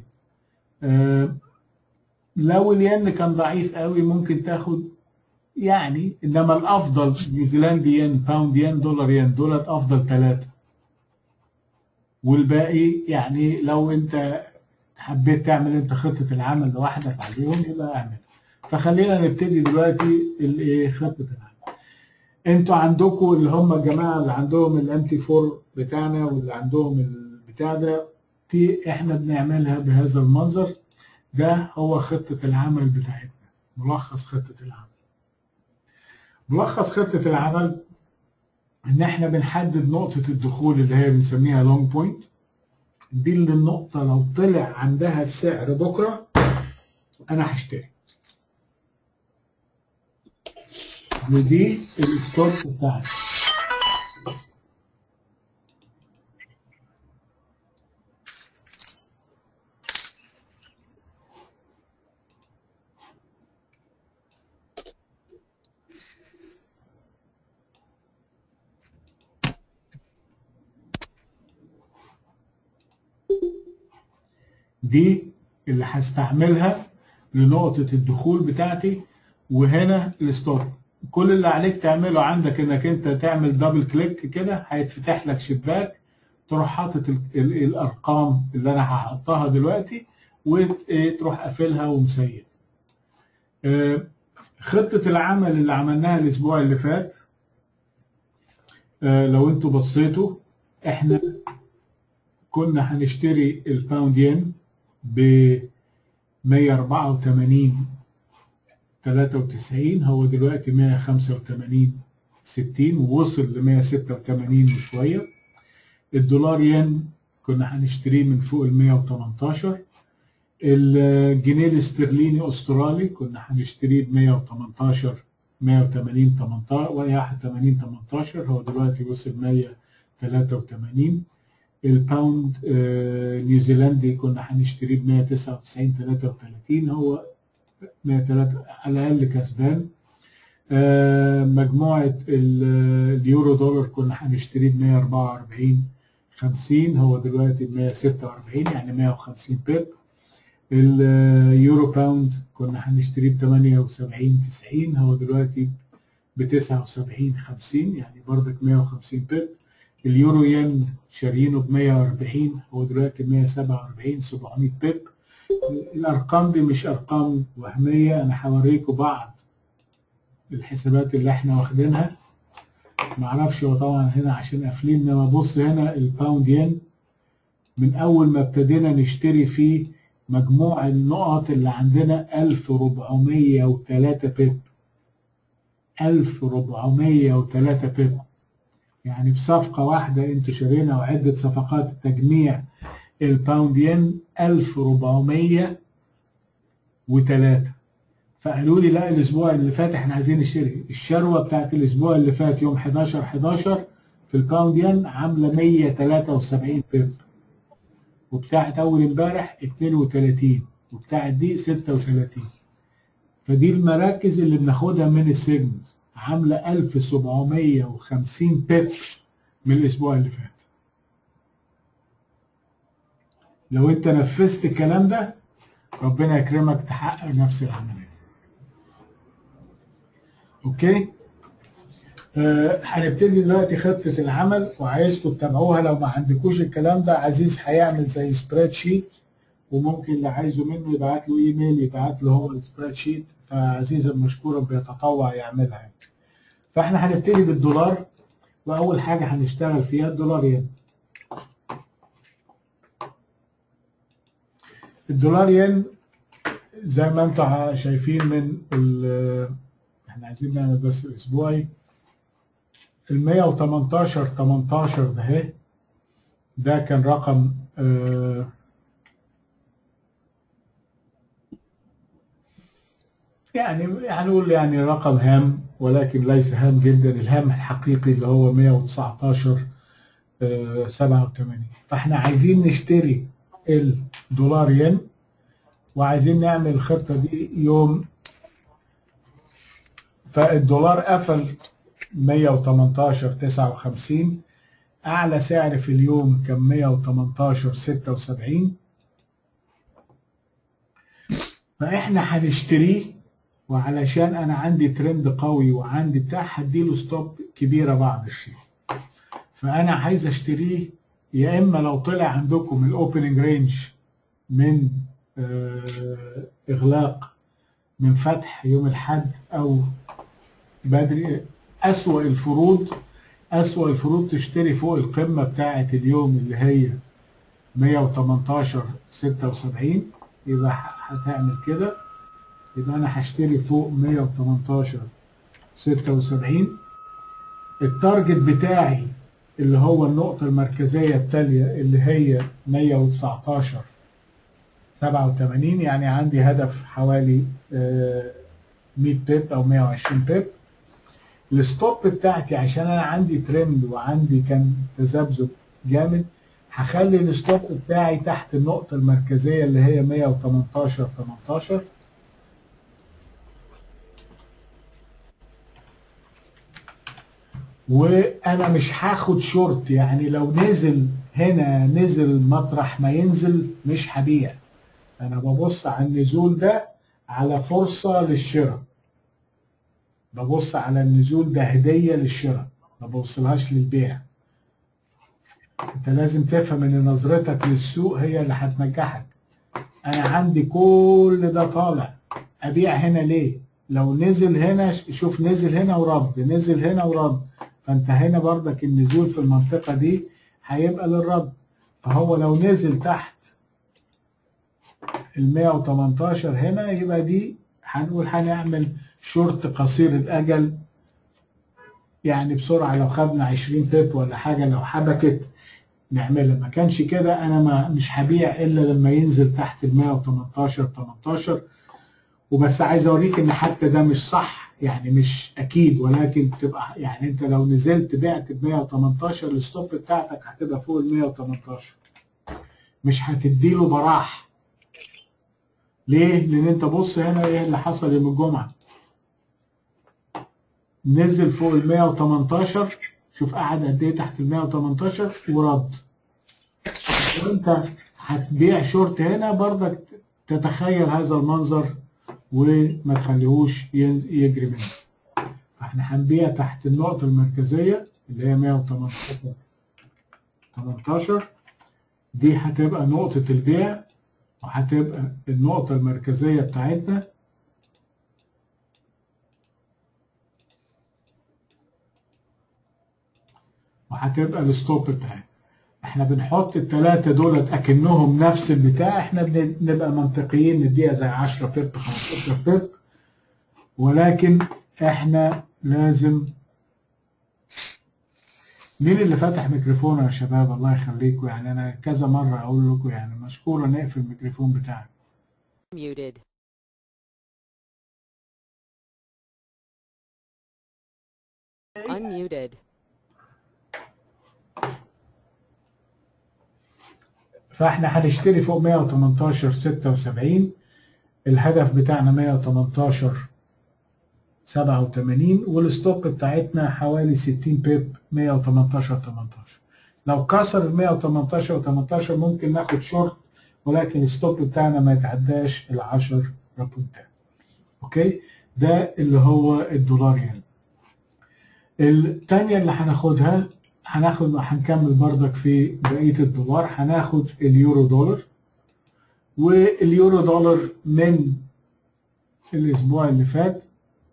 لو الين كان ضعيف قوي ممكن تاخد يعني، انما الافضل نيوزيلندي ين، باوند ين، دولار ين، دولت افضل ثلاثة. والباقي يعني لو انت حبيت تعمل انت خطة العمل لوحدك عليهم يبقى اعمل. فخلينا نبتدي دلوقتي الايه خطة العمل. انتوا عندكم اللي هم الجماعة اللي عندهم الام تي 4 بتاعنا واللي عندهم البتاع ده، دي احنا بنعملها بهذا المنظر. ده هو خطة العمل بتاعتنا، ملخص خطة العمل. ملخص خطة العمل ان احنا بنحدد نقطة الدخول اللي هي بنسميها لونج بوينت. دي اللي النقطة لو طلع عندها السعر بكرة انا هشتري، ودي الستوب بتاعتي. دي اللي هستعملها لنقطة الدخول بتاعتي، وهنا الستوب. كل اللي عليك تعمله عندك انك انت تعمل دبل كليك كده، هيتفتح لك شباك، تروح حاطط الارقام اللي انا هحطها دلوقتي وتروح قافلها ومسيب. خطة العمل اللي عملناها الاسبوع اللي فات، لو انتوا بصيتوا احنا كنا هنشتري الباوند ين ب 184 93، هو دلوقتي 185 60 ووصل ل 186 وشويه. الدولار ين كنا هنشتريه من فوق ال 118. الجنيه الاسترليني استرالي كنا هنشتريه ب 118 180 18 81 18، هو دلوقتي وصل 183. الباوند نيوزيلندي كنا هنشتريه ب 199 33، هو 103 على الاقل كسبان. مجموعه اليورو دولار كنا هنشتريه ب 144 50، هو دلوقتي ب 146 يعني 150 بيب. اليورو باوند كنا هنشتريه ب 78 90، هو دلوقتي ب 79 50 يعني برضك 150 بيب. اليورو ين شاريينه ب 140، هو دلوقتي 147 700 بيب. الارقام دي مش ارقام وهميه، انا هوريكم بعض الحسابات اللي احنا واخدينها. معرفش هو طبعا هنا عشان قافلين، انما بص هنا الباوند ين من اول ما ابتدينا نشتري فيه مجموع النقط اللي عندنا 1403 بيب. 1403 بيب يعني في صفقة واحدة انتوا شارينا، وعدة صفقات تجميع الباوند ين 1403. فقالوا لي لا الاسبوع اللي فات احنا عايزين نشتري. الشروة بتاعت الاسبوع اللي فات يوم 11/11 في الباوند ين عاملة 173 بيب، وبتاعت اول امبارح 32، وبتاعت دي 36. فدي المراكز اللي بناخدها من السيجنالز، عامله 1750 بيب من الاسبوع اللي فات. لو انت نفذت الكلام ده ربنا يكرمك تحقق نفس العمليه. اوكي؟ هنبتدي دلوقتي خطه العمل، وعايزكم تتابعوها. لو ما عندكوش الكلام ده عزيز هيعمل زي سبريد شيت، وممكن اللي عايزه منه يبعت له ايميل يبعت له هو السبريد شيت، فعزيز المشكور بيتطوع يعملها. فاحنا هنبتدي بالدولار، واول حاجه هنشتغل فيها الدولار ين. الدولار ين زي ما انتم شايفين من احنا عايزين نعمل بس الاسبوعي. ال 118 ده اهي، ده كان رقم يعني هنقول يعني رقم هام، ولكن ليس هام جدا. الهام الحقيقي اللي هو 119 87. فاحنا عايزين نشتري الدولار ين، وعايزين نعمل الخطة دي يوم. فالدولار قفل 118 59، أعلى سعر في اليوم كان 118 76. فإحنا هنشتريه، وعلشان أنا عندي ترند قوي وعندي بتاع هديله ستوب كبيرة بعض الشيء. فأنا عايز أشتريه، يا إما لو طلع عندكم الأوبننج رينج من إغلاق من فتح يوم الأحد أو بدري. أسوأ الفروض تشتري فوق القمة بتاعة اليوم اللي هي 118 76. يبقى هتعمل كده، يبقى أنا هشتري فوق 118 76. التارجت بتاعي اللي هو النقطة المركزية التالية اللي هي 119 87، يعني عندي هدف حوالي 100 بيب أو 120 بيب. الستوب بتاعتي عشان أنا عندي ترند وعندي كان تذبذب جامد، هخلي الستوب بتاعي تحت النقطة المركزية اللي هي 118 18. وانا مش هاخد شورت، يعني لو نزل هنا نزل مطرح ما ينزل مش هبيع. انا ببص على النزول ده على فرصة للشراء، ببص على النزول ده هدية للشراء، ما ببصلهاش للبيع. انت لازم تفهم ان نظرتك للسوق هي اللي هتنجحك. انا عندي كل ده طالع، ابيع هنا ليه؟ لو نزل هنا، شوف نزل هنا ورد، نزل هنا ورد، فانت هنا بردك النزول في المنطقة دي هيبقى للرد. فهو لو نزل تحت ال 118 هنا، يبقى دي هنقول هنعمل شورت قصير الأجل، يعني بسرعة لو خدنا 20 بيب ولا حاجة لو حبكت نعملها. ما كانش كده أنا مش هبيع إلا لما ينزل تحت ال 118 18. وبس عايز أوريك إن حتى ده مش صح، يعني مش أكيد، ولكن تبقى يعني أنت لو نزلت بعت ب 118 الستوب بتاعتك هتبقى فوق ال 118، مش هتديله براح. ليه؟ لأن أنت بص هنا إيه اللي حصل يوم الجمعة، نزل فوق ال 118، شوف قعد قد إيه تحت ال 118 ورد. وأنت هتبيع شورت هنا برضك تتخيل هذا المنظر وما تخليهوش يجري منك. فاحنا هنبيع تحت النقطة المركزية اللي هي 118 18. دي هتبقى نقطة البيع، وهتبقى النقطة المركزية بتاعتنا. وهتبقى الستوب بتاعنا. احنا بنحط الثلاثة دولت اكنهم نفس البتاع، احنا بنبقى منطقيين نديها زي 10 بيب 15 بيب، ولكن احنا لازم. مين اللي فاتح ميكروفونه يا شباب؟ الله يخليكم، يعني انا كذا مرة اقول لكم يعني مشكورة نقفل الميكروفون بتاعك. Muted. Unmuted. فاحنا هنشتري فوق 118 76، الهدف بتاعنا 118 87، والستوب بتاعتنا حوالي 60 بيب 118 18. لو كسر ال 118 18 ممكن ناخد شورت، ولكن الستوب بتاعنا ما يتعداش ال 10 بونتات. اوكي، ده اللي هو الدولار يعني. الثانيه اللي هناخدها هنكمل بردك في بقيه الدولار. هناخد اليورو دولار. واليورو دولار من الاسبوع اللي فات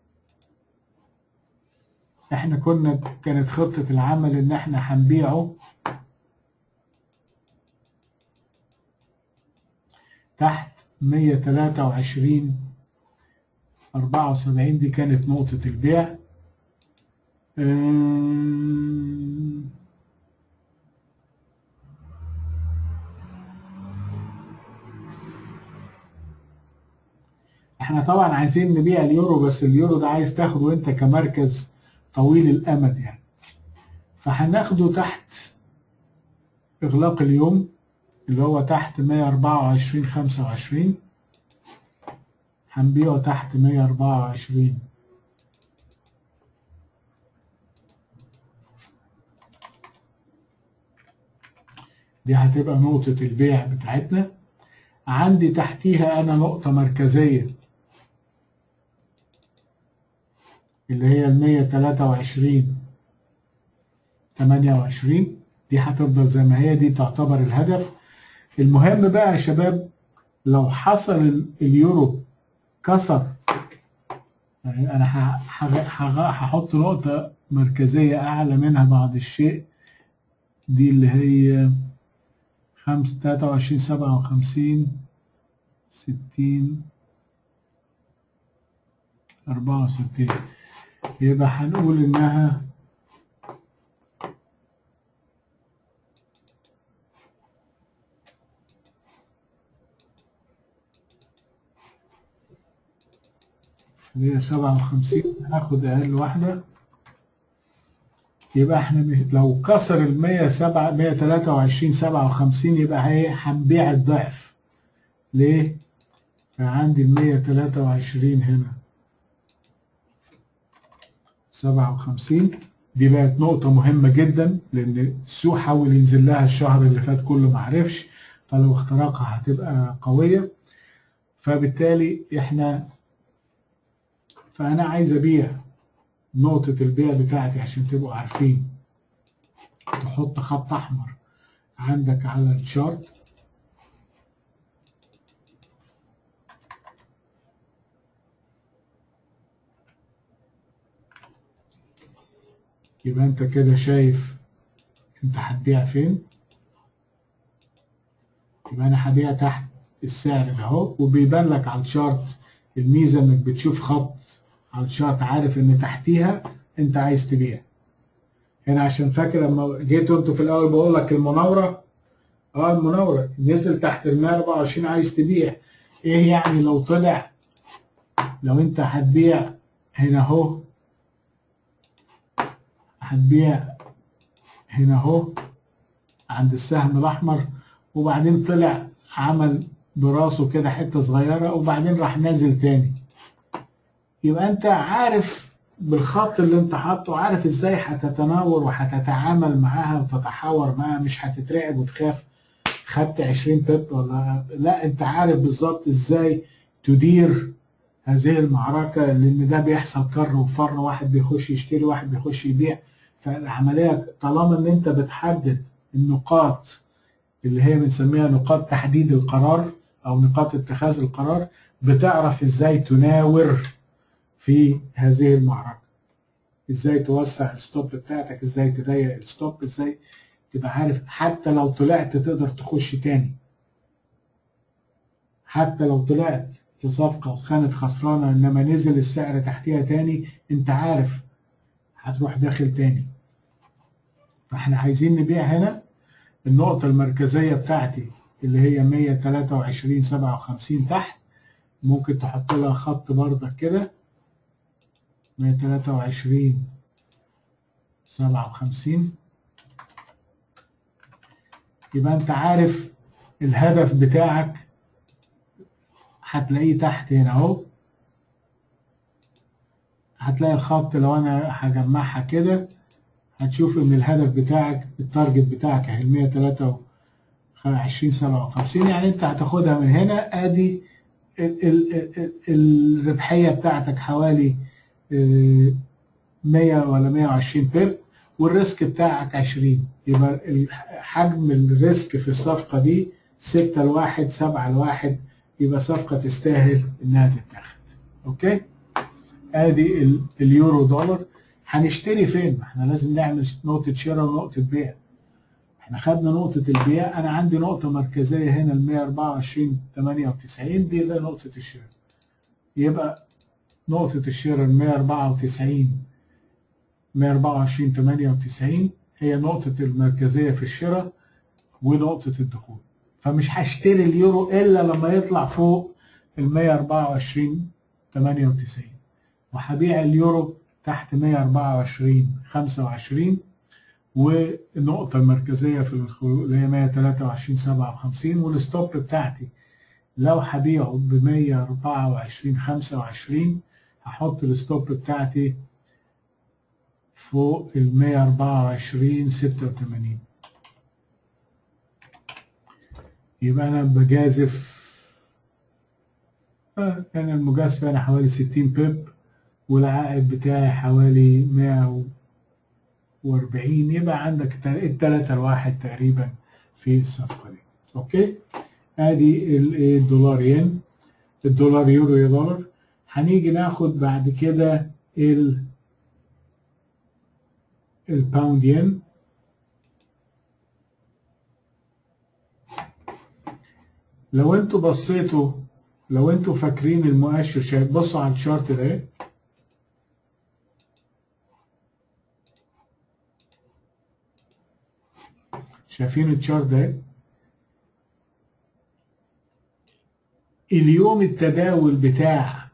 احنا كانت خطة العمل ان احنا هنبيعه تحت 123.74 دي كانت نقطة البيع. احنا طبعا عايزين نبيع اليورو، بس اليورو ده عايز تاخده انت كمركز طويل الامد يعني. فهناخده تحت اغلاق اليوم اللي هو تحت 124.25، هنبيعه تحت 124. دي هتبقى نقطة البيع بتاعتنا. عندي تحتيها أنا نقطة مركزية اللي هي 123.28، دي هتفضل زي ما هي، دي تعتبر الهدف. المهم بقى يا شباب، لو حصل اليورو كسر، يعني أنا هحط نقطة مركزية أعلى منها بعض الشيء، دي اللي هي 23.57 60 64، يبقى هنقول إنها اللي هي 57. هاخد أقل واحدة، يبقى احنا لو كسر ال 123.57 يبقى هنبيع الضعف. ليه؟ فعندي ال 123 هنا 57، دي بقت نقطة مهمة جدا، لأن السوق حاول ينزل لها الشهر اللي فات كله معرفش، فلو اختراقها هتبقى قوية. فبالتالي فأنا عايز أبيع نقطة البيع بتاعتي عشان تبقوا عارفين. تحط خط أحمر عندك على الشارت، يبقى أنت كده شايف أنت هتبيع فين. يبقى أنا هبيع تحت السعر ده أهو، وبيبان لك على الشارت. الميزة إنك بتشوف خط على الشارت عارف إن تحتيها أنت عايز تبيع. هنا عشان فاكر لما جيتوا أنتوا في الأول بقول لك المناورة، المناورة نزل تحت ال 124 عايز تبيع. إيه يعني لو طلع، لو أنت هتبيع هنا أهو، هتبيع هنا أهو عند السهم الأحمر، وبعدين طلع عمل براسه كده حتة صغيرة وبعدين راح نازل تاني، يبقى أنت عارف بالخط اللي أنت حاطه، عارف إزاي هتتناور وهتتعامل معاها وتتحاور معاها، مش هتترعب وتخاف خدت 20 بيب ولا لا. أنت عارف بالظبط إزاي تدير هذه المعركة، لأن ده بيحصل كر وفر، واحد بيخش يشتري واحد بيخش يبيع. فالعملية طالما إن أنت بتحدد النقاط اللي هي بنسميها نقاط تحديد القرار أو نقاط اتخاذ القرار، بتعرف إزاي تناور في هذه المعركة، إزاي توسع الستوب بتاعتك، إزاي تضيق الستوب، إزاي تبقى عارف حتى لو طلعت تقدر تخش تاني. حتى لو طلعت في صفقة وكانت خسرانة إنما نزل السعر تحتها تاني، أنت عارف هتروح داخل تاني. فإحنا عايزين نبيع هنا النقطة المركزية بتاعتي اللي هي 123.57 تحت. ممكن تحط لها خط بردك كده 123.57، يبقى أنت عارف الهدف بتاعك هتلاقيه تحت هنا أهو. هتلاقي الخط لو أنا هجمعها كده هتشوف إن الهدف بتاعك التارجت بتاعك أهي 123.57، يعني أنت هتاخدها من هنا. أدي الربحية بتاعتك حوالي 100 ولا 120 بيب، والريسك بتاعك 20. يبقى حجم الريسك في الصفقة دي 6-1 7-1، يبقى صفقة تستاهل إنها تتاخد. أوكي؟ ادي اليورو دولار. هنشتري فين؟ احنا لازم نعمل نقطة شراء ونقطة بيع. احنا خدنا نقطة البيع، انا عندي نقطة مركزية هنا ال 124.98 دي اللي نقطة الشراء. يبقى نقطة الشراء ال 124.98 هي نقطة المركزية في الشراء ونقطة الدخول. فمش هشتري اليورو إلا لما يطلع فوق ال 124.98، وهبيع اليورو تحت 124.25، والنقطة المركزية في الخروج اللي هي 123.57، والستوب بتاعتي لو هبيعه ب 124.25 هحط الستوب بتاعتي فوق ال 124.86. يبقى أنا بجازف، كان المجازفة أنا حوالي 60 بيب، والعائد بتاعي حوالي 140. يبقى عندك التلاتة الواحد تقريبا في الصفقة دي. أوكي؟ ادي الدولار ين، الدولار يورو يا دولار. هنيجي ناخد بعد كده الباوند ين. لو انتوا بصيتوا، لو انتوا فاكرين المؤشر، بصوا على الشارت ده، شايفين الشارت ده؟ اليوم التداول بتاع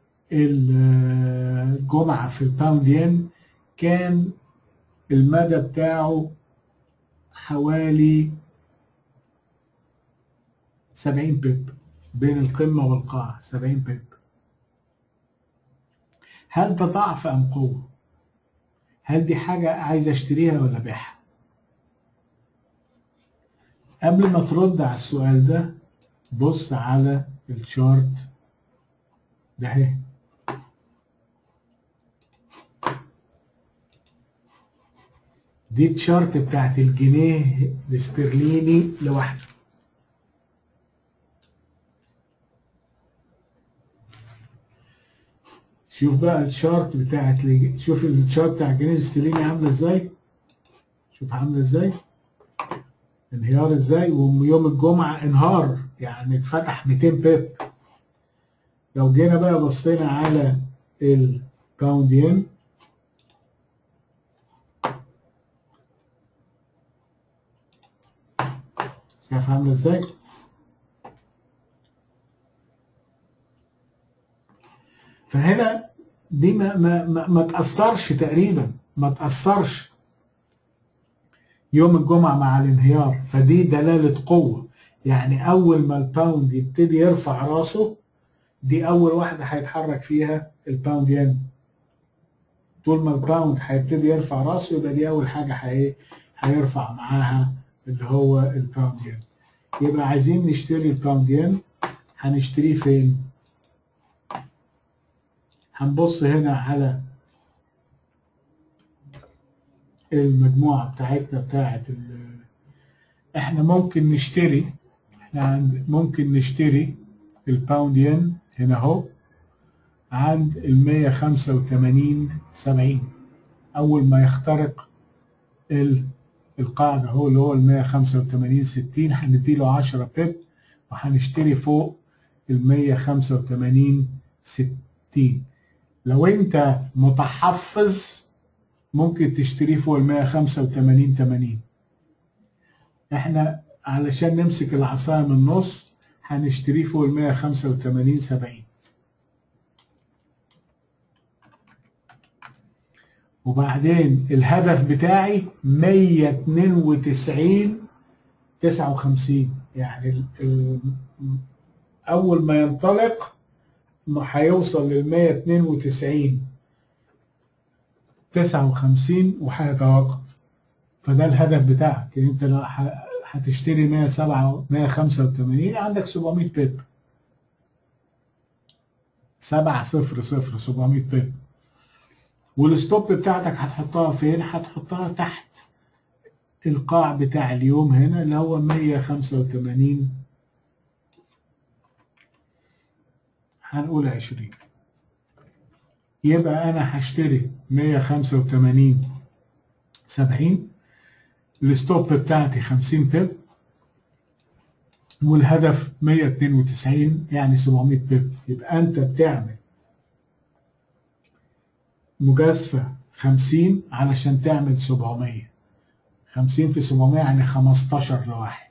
الجمعة في الباوند ين كان المدى بتاعه حوالي 70 بيب بين القمة والقاع، 70 بيب. هل ده ضعف أم قوة؟ هل دي حاجة عايز أشتريها ولا أبيعها؟ قبل ما ترد على السؤال ده بص على الشارت ده اهي. دي الشارت بتاعت الجنيه الاسترليني لوحده. شوف بقى الشارت بتاعت، شوف الشارت بتاع الجنيه الاسترليني عامله ازاي. شوف عامله ازاي، انهيار ازاي، ويوم الجمعه انهار يعني اتفتح 200 بيب. لو جينا بقى بصينا على الباوند ين، شايف عامله ازاي؟ فهنا دي ما تأثرش تقريبا، ما تأثرش يوم الجمعة مع الانهيار. فدي دلالة قوة، يعني أول ما الباوند يبتدي يرفع راسه دي أول واحدة هيتحرك فيها الباوند ين. طول ما الباوند هيبتدي يرفع راسه يبقى دي أول حاجة هيرفع معاها اللي هو الباوند ين. يبقى عايزين نشتري الباوند ين، هنشتريه فين؟ هنبص هنا على المجموعة بتاعتنا بتاعت احنا ممكن نشتري، ممكن نشتري الباوند ين هنا اهو عند ال 185.70. أول ما يخترق القاعدة هو اللي هو ال 185.60 هنديله 10 بيب وهنشتري فوق ال 185.60. لو أنت متحفظ ممكن تشتريه فوق ال 185.80. احنا علشان نمسك العصاية من النص هنشتريه فوق ال 185.70. وبعدين الهدف بتاعي 192.59. يعني أول ما ينطلق هيوصل لل 192.59 وهيتوقف. فده الهدف بتاعك. يعني انت لو هتشتري 185 عندك 700 بيب، 700 بيب. والستوب بتاعتك هتحطها فين؟ هتحطها تحت القاع بتاع اليوم هنا اللي هو 185 هنقول 20. يبقى انا هشتري 185.70 الستوب بتاعتي 50 بيب، والهدف 192 يعني 700 بيب. يبقى انت بتعمل مجازفة 50 علشان تعمل 700. 50 في 700 يعني 15 لواحد.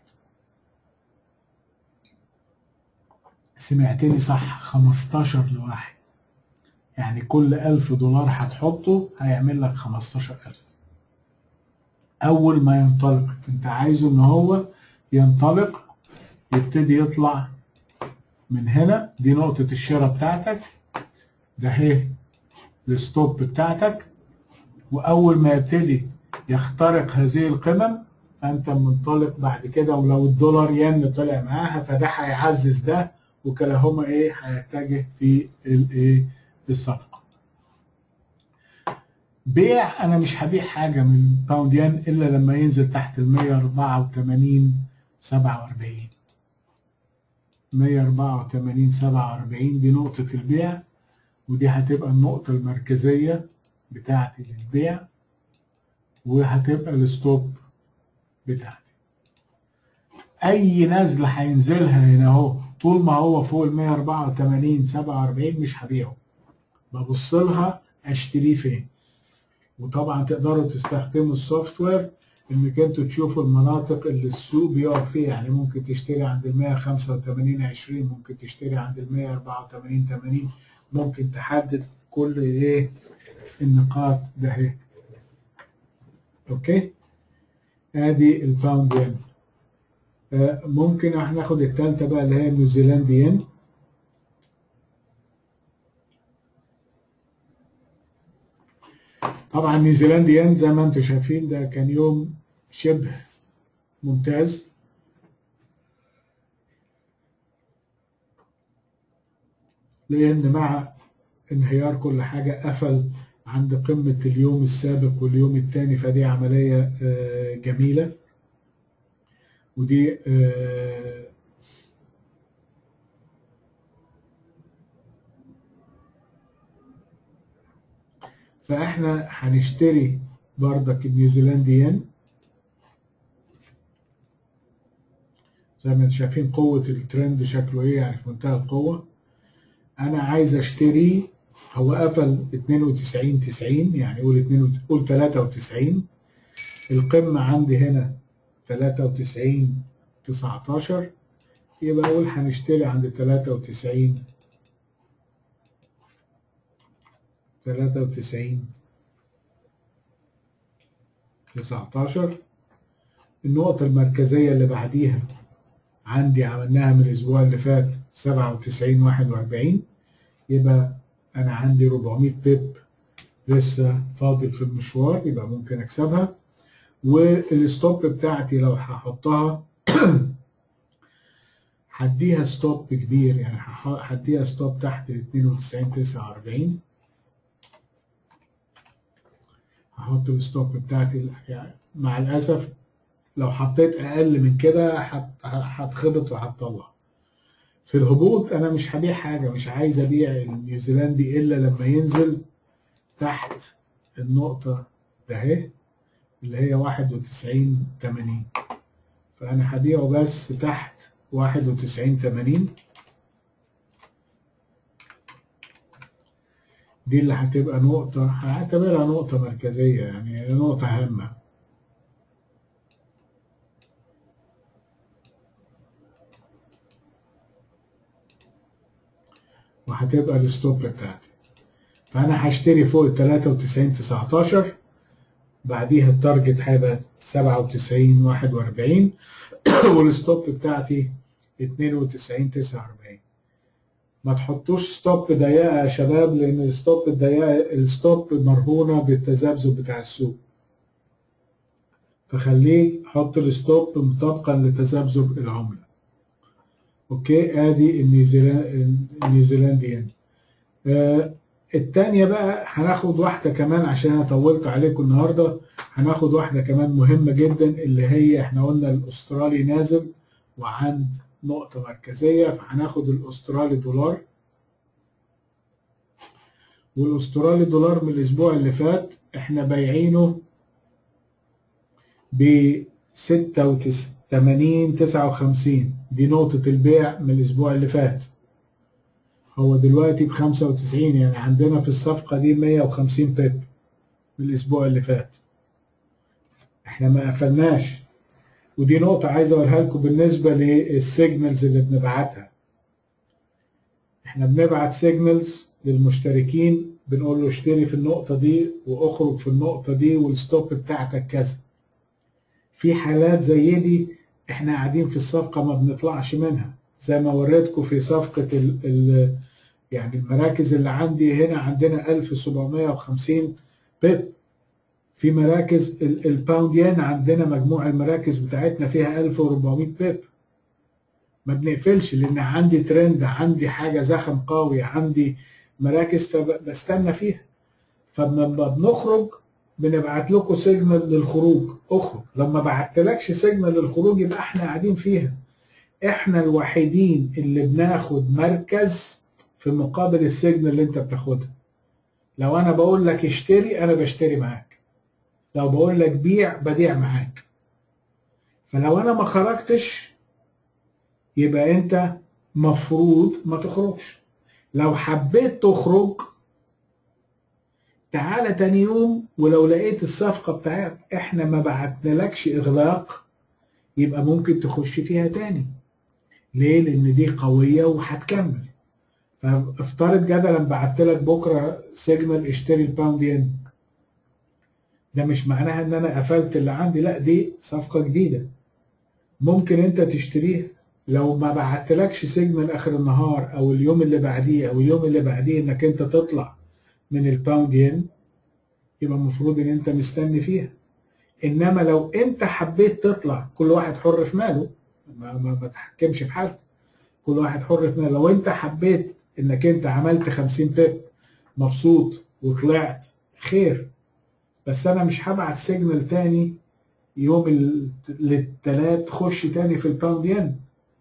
سمعتني صح، 15 لواحد. يعني كل $1000 هتحطه هيعمل لك 15,000 أول ما ينطلق. أنت عايزه إن هو ينطلق، يبتدي يطلع من هنا. دي نقطة الشراء بتاعتك، ده هي الستوب بتاعتك. وأول ما يبتدي يخترق هذه القمم فأنت منطلق بعد كده. ولو الدولار ين طلع معاها فده هيعزز ده، وكلاهما إيه هيتجه في الإيه الصفقة. بيع، انا مش هبيع حاجه من باوند ين الا لما ينزل تحت ال 184.47. 184.47 دي نقطه البيع، ودي هتبقى النقطه المركزيه بتاعتي للبيع، وهتبقى الستوب بتاعتي. اي نزله هينزلها هنا اهو طول ما هو فوق ال 184.47 مش هبيعه، ببص لها اشتريه فين. وطبعا تقدروا تستخدموا السوفت وير انك انتوا تشوفوا المناطق اللي السوق بيقف فيها. يعني ممكن تشتري عند ال 185.20، ممكن تشتري عند ال 184.80، ممكن تحدد كل ايه النقاط ده اهي. اوكي، ادي الباوند ين. ممكن احنا ناخد الثالثه بقى اللي هي نيوزيلندي ين. طبعا نيوزيلندي ين زي ما انتم شايفين ده كان يوم شبه ممتاز. لان مع انهيار كل حاجه قفل عند قمه اليوم السابق واليوم الثاني، فدي عمليه جميله. ودي فاحنا هنشتري بردك النيوزيلندي ين. زي ما انتم شايفين قوة الترند شكله ايه، يعني في منتهى القوة. انا عايز اشتري، هو قفل 92.90 يعني قول 93. القمة عندي هنا 93.19، يبقى اقول هنشتري عند 93 19. النقطة المركزية اللي بعديها عندي عملناها من الأسبوع اللي فات 97.41، يبقى أنا عندي 400 بيب لسه فاضل في المشوار، يبقى ممكن أكسبها. والستوب بتاعتي لو هحطها هديها ستوب كبير، يعني هديها ستوب تحت ال 92.49. هحط الستوب بتاعتي، يعني مع الأسف لو حطيت أقل من كده هتخبط وهتطلع. في الهبوط أنا مش هبيع حاجة، مش عايز أبيع النيوزيلندي إلا لما ينزل تحت النقطة ده اهي اللي هي 91.80. فأنا هبيعه بس تحت 91.80. دي اللي هتبقى نقطة، هعتبرها نقطة مركزية، يعني نقطة هامة. وهتبقى الستوب بتاعتي. فأنا هشتري فوق ال 93.19، بعديها التارجت هيبقى 97.41 والستوب بتاعتي 92.49. ما تحطوش ستوب ضيقة يا شباب، لأن الستوب الضيقة الستوب مرهونة بالتذبذب بتاع السوق. فخليه حط الستوب مطابقا لتذبذب العملة. اوكي، ادي النيوزيلندي ين. التانية بقى هناخد واحدة كمان عشان انا طولت عليكم النهاردة. هناخد واحدة كمان مهمة جدا، اللي هي احنا قلنا الاسترالي نازل وعند نقطة مركزية، فهناخد الاسترالي دولار. والاسترالي دولار من الاسبوع اللي فات احنا بايعينه ب 86.59. دي نقطة البيع من الأسبوع اللي فات. هو دلوقتي ب 95، يعني عندنا في الصفقة دي 150 بيب من الأسبوع اللي فات. احنا ما قفلناش. ودي نقطة عايز أقولها لكم بالنسبة للسيجنالز اللي بنبعتها. احنا بنبعت سيجنالز للمشتركين، بنقول له اشتري في النقطة دي واخرج في النقطة دي والستوب بتاعتك كذا. في حالات زي دي احنا قاعدين في الصفقة ما بنطلعش منها، زي ما وريتكم في صفقة يعني المراكز اللي عندي هنا عندنا 1750 بيب. في مراكز الباوند ين عندنا مجموع المراكز بتاعتنا فيها 1400 بيب. ما بنقفلش لان عندي ترند، عندي حاجه زخم قوي، عندي مراكز فبستنى فيها. فلما بنخرج بنبعت لكم سيجنال للخروج، اخرج. لما بعتلكش سيجنال للخروج يبقى احنا قاعدين فيها. احنا الوحيدين اللي بناخد مركز في مقابل السيجنال اللي انت بتاخدها. لو انا بقول لك اشتري انا بشتري معاك، لو بقول لك بيع بديع معاك. فلو انا ما خرجتش يبقى انت مفروض ما تخرجش. لو حبيت تخرج تعالى تاني يوم، ولو لقيت الصفقة بتاعت احنا ما بعتنالكش اغلاق يبقى ممكن تخش فيها تاني. ليه؟ لان دي قوية وهتكمل. فافترض جدلا بعت لك بكرة سيجنال اشتري الباوند ين، ده مش معناها ان انا قفلت اللي عندي، لا، دي صفقة جديدة ممكن انت تشتريها. لو ما بعتلكش سيجنال اخر النهار او اليوم اللي بعديه او اليوم اللي بعديه انك انت تطلع من الباوند ين، يبقى المفروض ان انت مستني فيها. انما لو انت حبيت تطلع، كل واحد حر في ماله، ما تحكمش في حالك، كل واحد حر في ماله. لو انت حبيت انك انت عملت 50 بيب مبسوط وطلعت، خير. بس انا مش هبعت سيجنال تاني يوم الثلاث خش تاني في الباوند ين،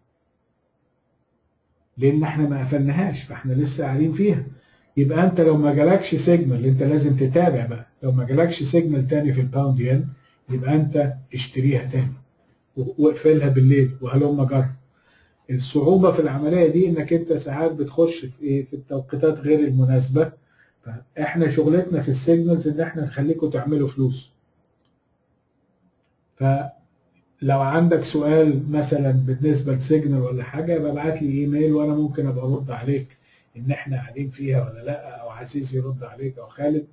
لان احنا ما قفلناهاش، فاحنا لسه قاعدين فيها. يبقى انت لو ما جالكش سيجنال، انت لازم تتابع بقى، لو ما جالكش سيجنال تاني في الباوند ين يبقى انت اشتريها تاني واقفلها بالليل وهلم جر. الصعوبه في العمليه دي انك انت ساعات بتخش في ايه، في التوقيتات غير المناسبه. فاحنا شغلتنا في السيجنالز ان احنا نخليكم تعملوا فلوس. فلو عندك سؤال مثلا بالنسبه لسيجنال ولا حاجه يبقى ابعت لي ايميل وانا ممكن ابقى ارد عليك ان احنا قاعدين فيها ولا لا، او عزيز يرد عليك او خالد.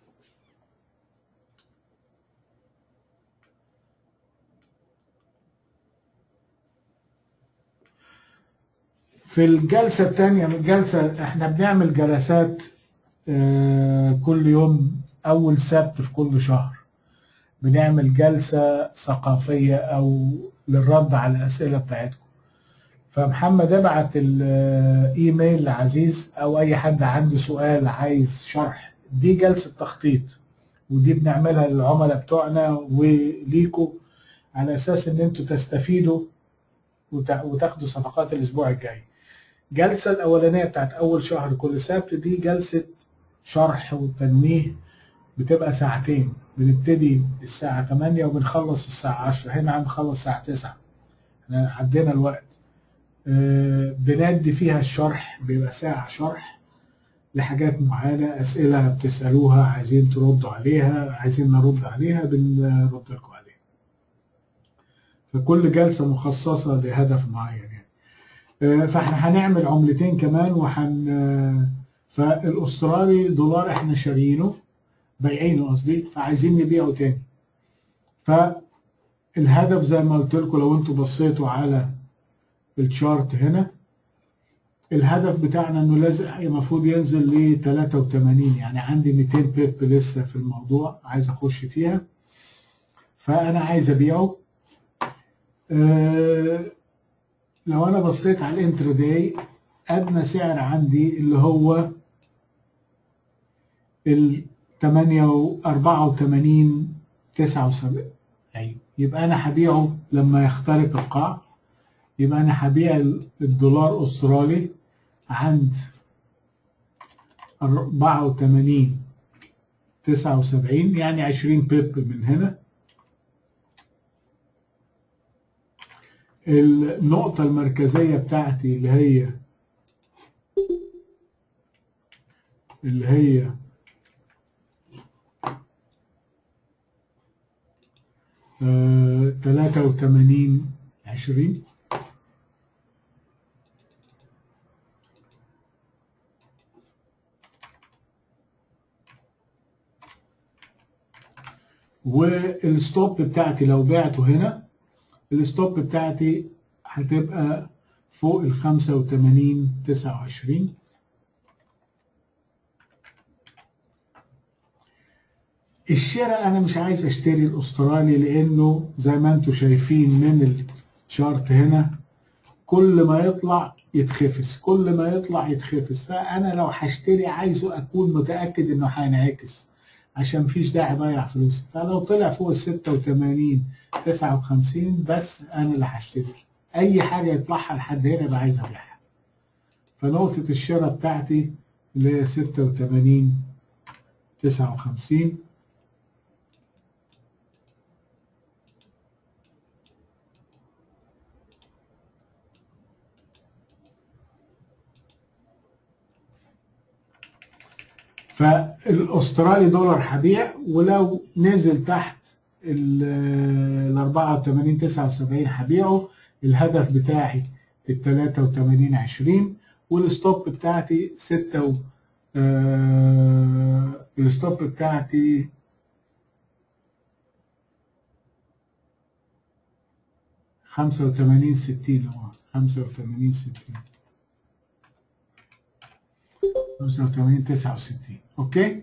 في الجلسة الثانية من الجلسة احنا بنعمل جلسات كل يوم أول سبت في كل شهر. بنعمل جلسة ثقافية أو للرد على الأسئلة بتاعتكم. فمحمد ابعت الإيميل لعزيز أو أي حد عنده سؤال عايز شرح. دي جلسة تخطيط، ودي بنعملها للعملاء بتوعنا وليكوا على أساس إن أنتوا تستفيدوا وتاخدوا صفقات الأسبوع الجاي. الجلسة الأولانية بتاعت أول شهر كل سبت دي جلسة شرح وتنويه، بتبقى ساعتين. بنبتدي الساعة 8 وبنخلص الساعة 10. هنا هنخلص الساعة 9، احنا عدينا الوقت. بندي فيها الشرح، بيبقى ساعة شرح لحاجات معينة، أسئلة بتسألوها عايزين تردوا عليها، عايزين نرد عليها بنرد لكم عليها. فكل جلسة مخصصة لهدف معين يعني. فاحنا هنعمل عملتين كمان فالاسترالي دولار احنا شاريينه، بايعينه قصدي، فعايزين نبيعه تاني. فالهدف زي ما قلت لكم لو انتوا بصيتوا على الشارت هنا، الهدف بتاعنا انه لازم المفروض ينزل ل 83. يعني عندي 200 بيب لسه في الموضوع عايز اخش فيها، فانا عايز ابيعه. لو انا بصيت على الانتراداي، ادنى سعر عندي اللي هو ال 84.79، يبقى انا هبيعه لما يخترق القاع. يبقى انا هبيع الدولار استرالي عند 84.79، يعني 20 بيب من هنا. النقطة المركزية بتاعتي اللي هي 83.20. والستوب بتاعتي لو بعته هنا، الستوب بتاعتي هتبقى فوق 85.29. الشراء انا مش عايز اشتري الاسترالي، لانه زي ما انتم شايفين من الشارت هنا كل ما يطلع يتخفس، كل ما يطلع يتخفس. فانا لو هشتري عايزه اكون متاكد انه هينعكس، عشان مفيش داعي اضيع فلوسي. فلو طلع فوق ال 86.59 بس انا اللي هشتري. اي حاجه يطلعها لحد هنا يبقى عايز ابيعها. فنقطه الشراء بتاعتي اللي هي 86.59. فالاسترالي دولار هبيع، ولو نزل تحت ال 84.79 هبيعه. الهدف بتاعي ال 83.20، والستوب بتاعتي 6 الستوب بتاعتي 85.60. 85.69. اوكي.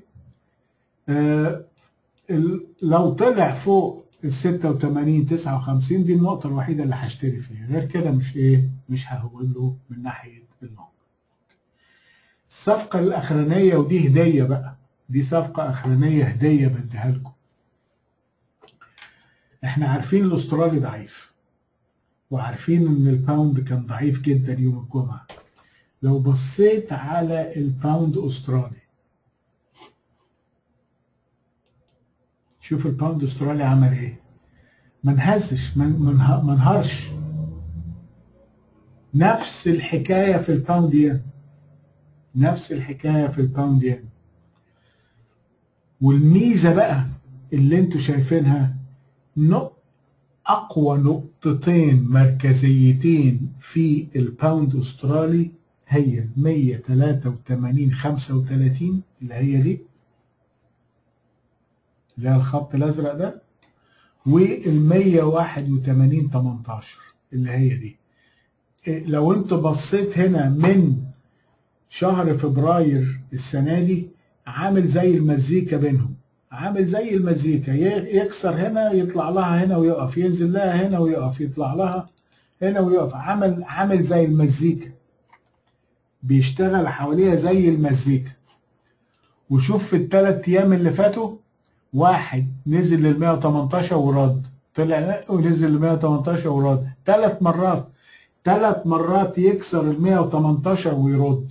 لو طلع فوق ال 86.59 دي النقطة الوحيدة اللي هشتري فيها، غير كده مش ههول له من ناحية اللونج. الصفقة الأخرانية، ودي هدية بقى، دي صفقة أخرانية هدية بديها لكم. احنا عارفين الاسترالي ضعيف، وعارفين ان الباوند كان ضعيف جدا يوم الجمعة. لو بصيت على الباوند استرالي، شوف الباوند استرالي عمل ايه. ما انهزش، ما انهارش. نفس الحكايه في الباوند ين، نفس الحكايه في الباوند ين. والميزه بقى اللي انتوا شايفينها، اقوى نقطتين مركزيتين في الباوند استرالي هي 183.35 اللي هي دي، اللي هي الخط الازرق ده، وال 181.18 اللي هي دي. لو انت بصيت هنا من شهر فبراير السنه دي، عامل زي المزيكا بينهم، عامل زي المزيكا، يكسر هنا يطلع لها هنا ويقف، ينزل لها هنا ويقف، يطلع لها هنا ويقف. عامل زي المزيكا، بيشتغل حواليها زي المزيكا. وشوف في الثلاث ايام اللي فاتوا، واحد نزل لل 118 ورد، طلع ونزل لل 118 ورد، ثلاث مرات يكسر ال 118 ويرد.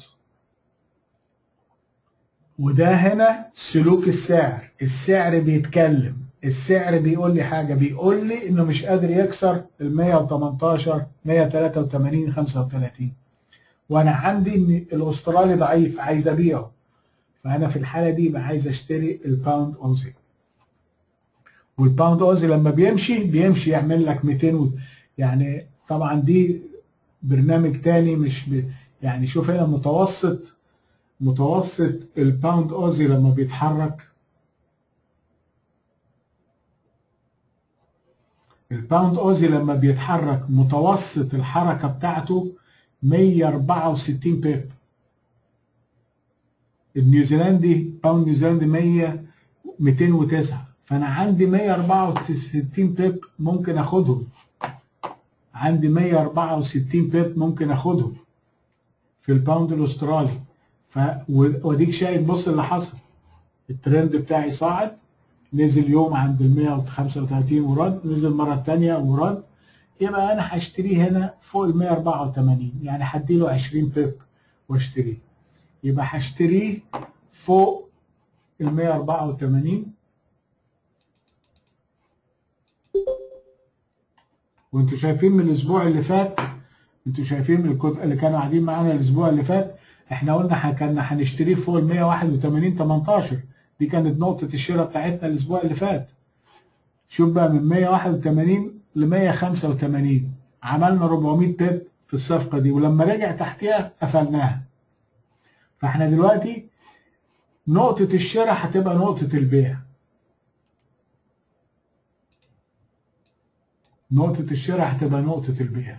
وده هنا سلوك السعر. السعر بيتكلم، السعر بيقول لي حاجه، بيقول لي انه مش قادر يكسر ال 118 183.35، وانا عندي ان الاسترالي ضعيف عايز ابيعه. فانا في الحاله دي بقى عايز اشتري الباوند اوزي. والباوند اوزي لما بيمشي يعمل لك 200 يعني طبعا دي برنامج تاني، مش يعني شوف هنا متوسط الباوند اوزي لما بيتحرك. الباوند اوزي لما بيتحرك متوسط الحركه بتاعته 164 بيب. النيوزيلندي باوند نيوزيلندي 209. فانا عندي 164 بيب ممكن اخدهم، عندي 164 بيب ممكن اخدهم في الباوند الاسترالي. واديك شايف، بص اللي حصل، الترند بتاعي صاعد، نزل يوم عند ال 135 ورد، نزل مره ثانيه ورد. يبقى انا هشتريه هنا فوق ال 184، يعني هديله 20 بيب واشتريه. يبقى هشتريه فوق ال 184، وانتوا شايفين من الاسبوع اللي فات، انتوا شايفين من اللي كانوا قاعدين معانا الاسبوع اللي فات، احنا قلنا كنا هنشتريه فوق ال 181.18. دي كانت نقطة الشراء بتاعتنا الاسبوع اللي فات. شوف بقى من 181 ل 185 عملنا 400 بيب في الصفقة دي، ولما رجع تحتها قفلناها. فاحنا دلوقتي نقطة الشراء هتبقى نقطة البيع. نقطة الشراء هتبقى نقطة البيع.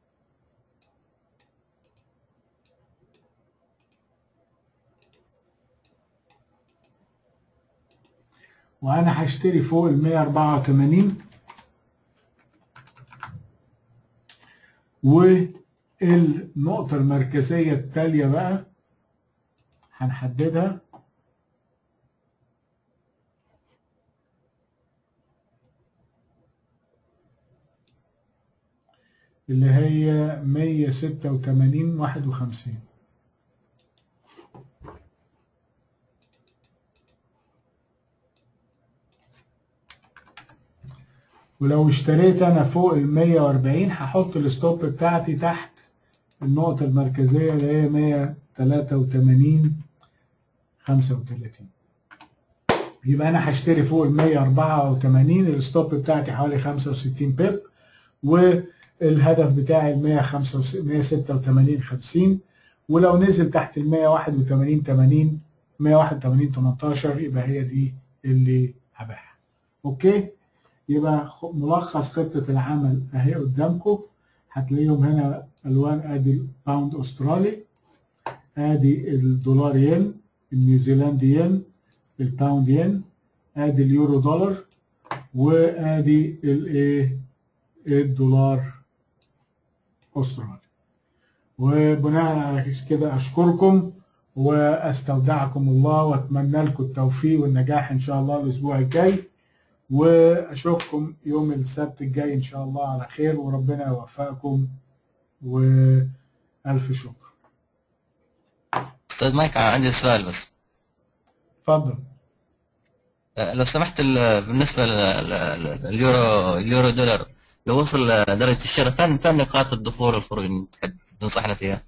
وانا هشتري فوق ال 184، والنقطة المركزية التالية بقى هنحددها، اللي هي 186.51. ولو اشتريت انا فوق ال 140 هحط الستوب بتاعتي تحت النقطة المركزية اللي هي 183.35. يبقى انا هشتري فوق ال 184، الستوب بتاعتي حوالي 65 بيب، والهدف بتاعي ال 186.50. ولو نزل تحت ال 181.80 181.18 يبقى هي دي اللي هبيعها. اوكي، يبقى ملخص خطة العمل اهي قدامكم. هتلاقيهم هنا الوان، ادي الباوند استرالي، ادي الدولار ين، النيوزيلندي ين، الباوند ين، ادي اليورو دولار، وادي الايه الدولار استرالي. وبناء على كده اشكركم واستودعكم الله، واتمنى لكم التوفيق والنجاح ان شاء الله الاسبوع الجاي، واشوفكم يوم السبت الجاي ان شاء الله على خير، وربنا يوفقكم، والف شكر. استاذ مايك، عندي سؤال بس. اتفضل. لو سمحت، بالنسبه اليورو دولار، لو وصل درجه الشراء، فين نقاط الدخول والخروج اللي تنصحنا فيها؟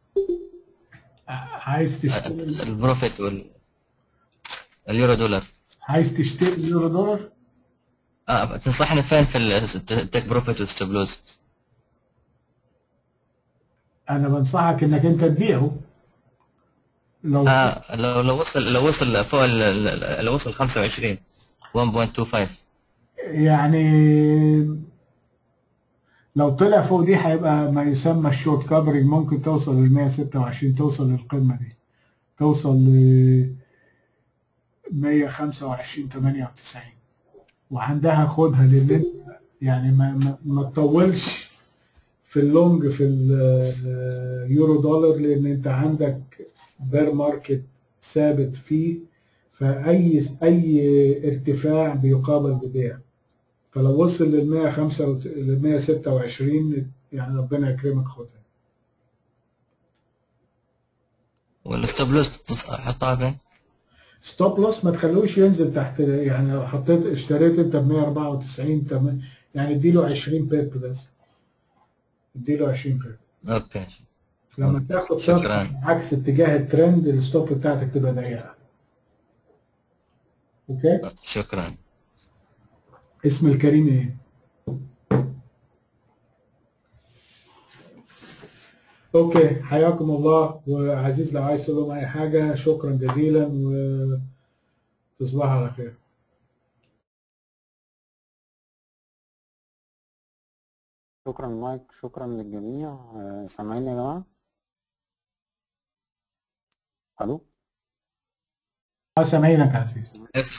عايز تشتري البروفيت اليورو دولار. عايز تشتري اليورو دولار؟ تنصحني فين في التيك بروفيت والستوب لوز؟ انا بنصحك انك انت تبيعه. لو وصل فوق لو وصل 25 1.25، يعني لو طلع فوق دي هيبقى ما يسمى الشورت كفرنج، ممكن توصل لل 126، توصل للقمة دي، توصل ل 125.98، وعندها خدها، لان يعني ما تطولش في اللونج في اليورو دولار، لان انت عندك بير ماركت ثابت فيه، فاي ارتفاع بيقابل ببيع. فلو وصل لل 126 يعني ربنا يكرمك خدها. والستوب لوز احطها فين؟ ستوب لوس ما تخلوش ينزل تحت، يعني لو اشتريت انت ب 194 يعني اديله 20 بيب بس، اديله 20 بيب. اوكي. لما تاخد شكرا. عكس اتجاه الترند الستوب بتاعتك تبقى ضيقه. اوكي، شكرا. اسم الكريم ايه؟ اوكي، حياكم الله. وعزيز لو عايز تقول لهم اي حاجه، شكرا جزيلا وتصبحوا على خير. شكرا مايك، شكرا للجميع. سامعيني يا جماعة؟ الو؟ سامعينك يا عزيز.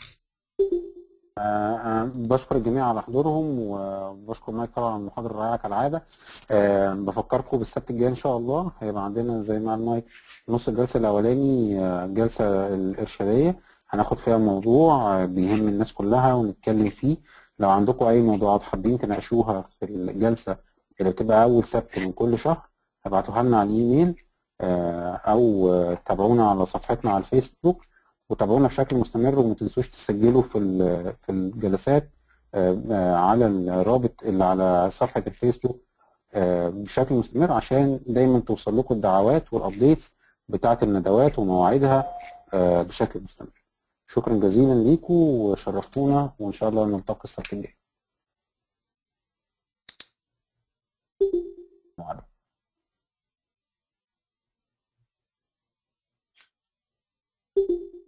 أنا بشكر الجميع على حضورهم، وبشكر مايك طبعا على المحاضرة الرائعة كالعادة. بفكركم بالسبت الجاي إن شاء الله هيبقى عندنا زي ما المايك نص الجلسة الأولاني الجلسة الإرشادية، هناخد فيها موضوع بيهم الناس كلها ونتكلم فيه. لو عندكم أي موضوعات حابين تناقشوها في الجلسة اللي بتبقى أول سبت من كل شهر، ابعتوها لنا على الإيميل أو تابعونا على صفحتنا على الفيسبوك، وتابعونا بشكل مستمر. وما تنسوش تسجلوا في الجلسات على الرابط اللي على صفحة الفيسبوك بشكل مستمر، عشان دايما توصل لكم الدعوات والابديتس بتاعة الندوات ومواعيدها بشكل مستمر. شكرا جزيلا ليكم وشرفتونا، وان شاء الله نلتقي السبت الجاي.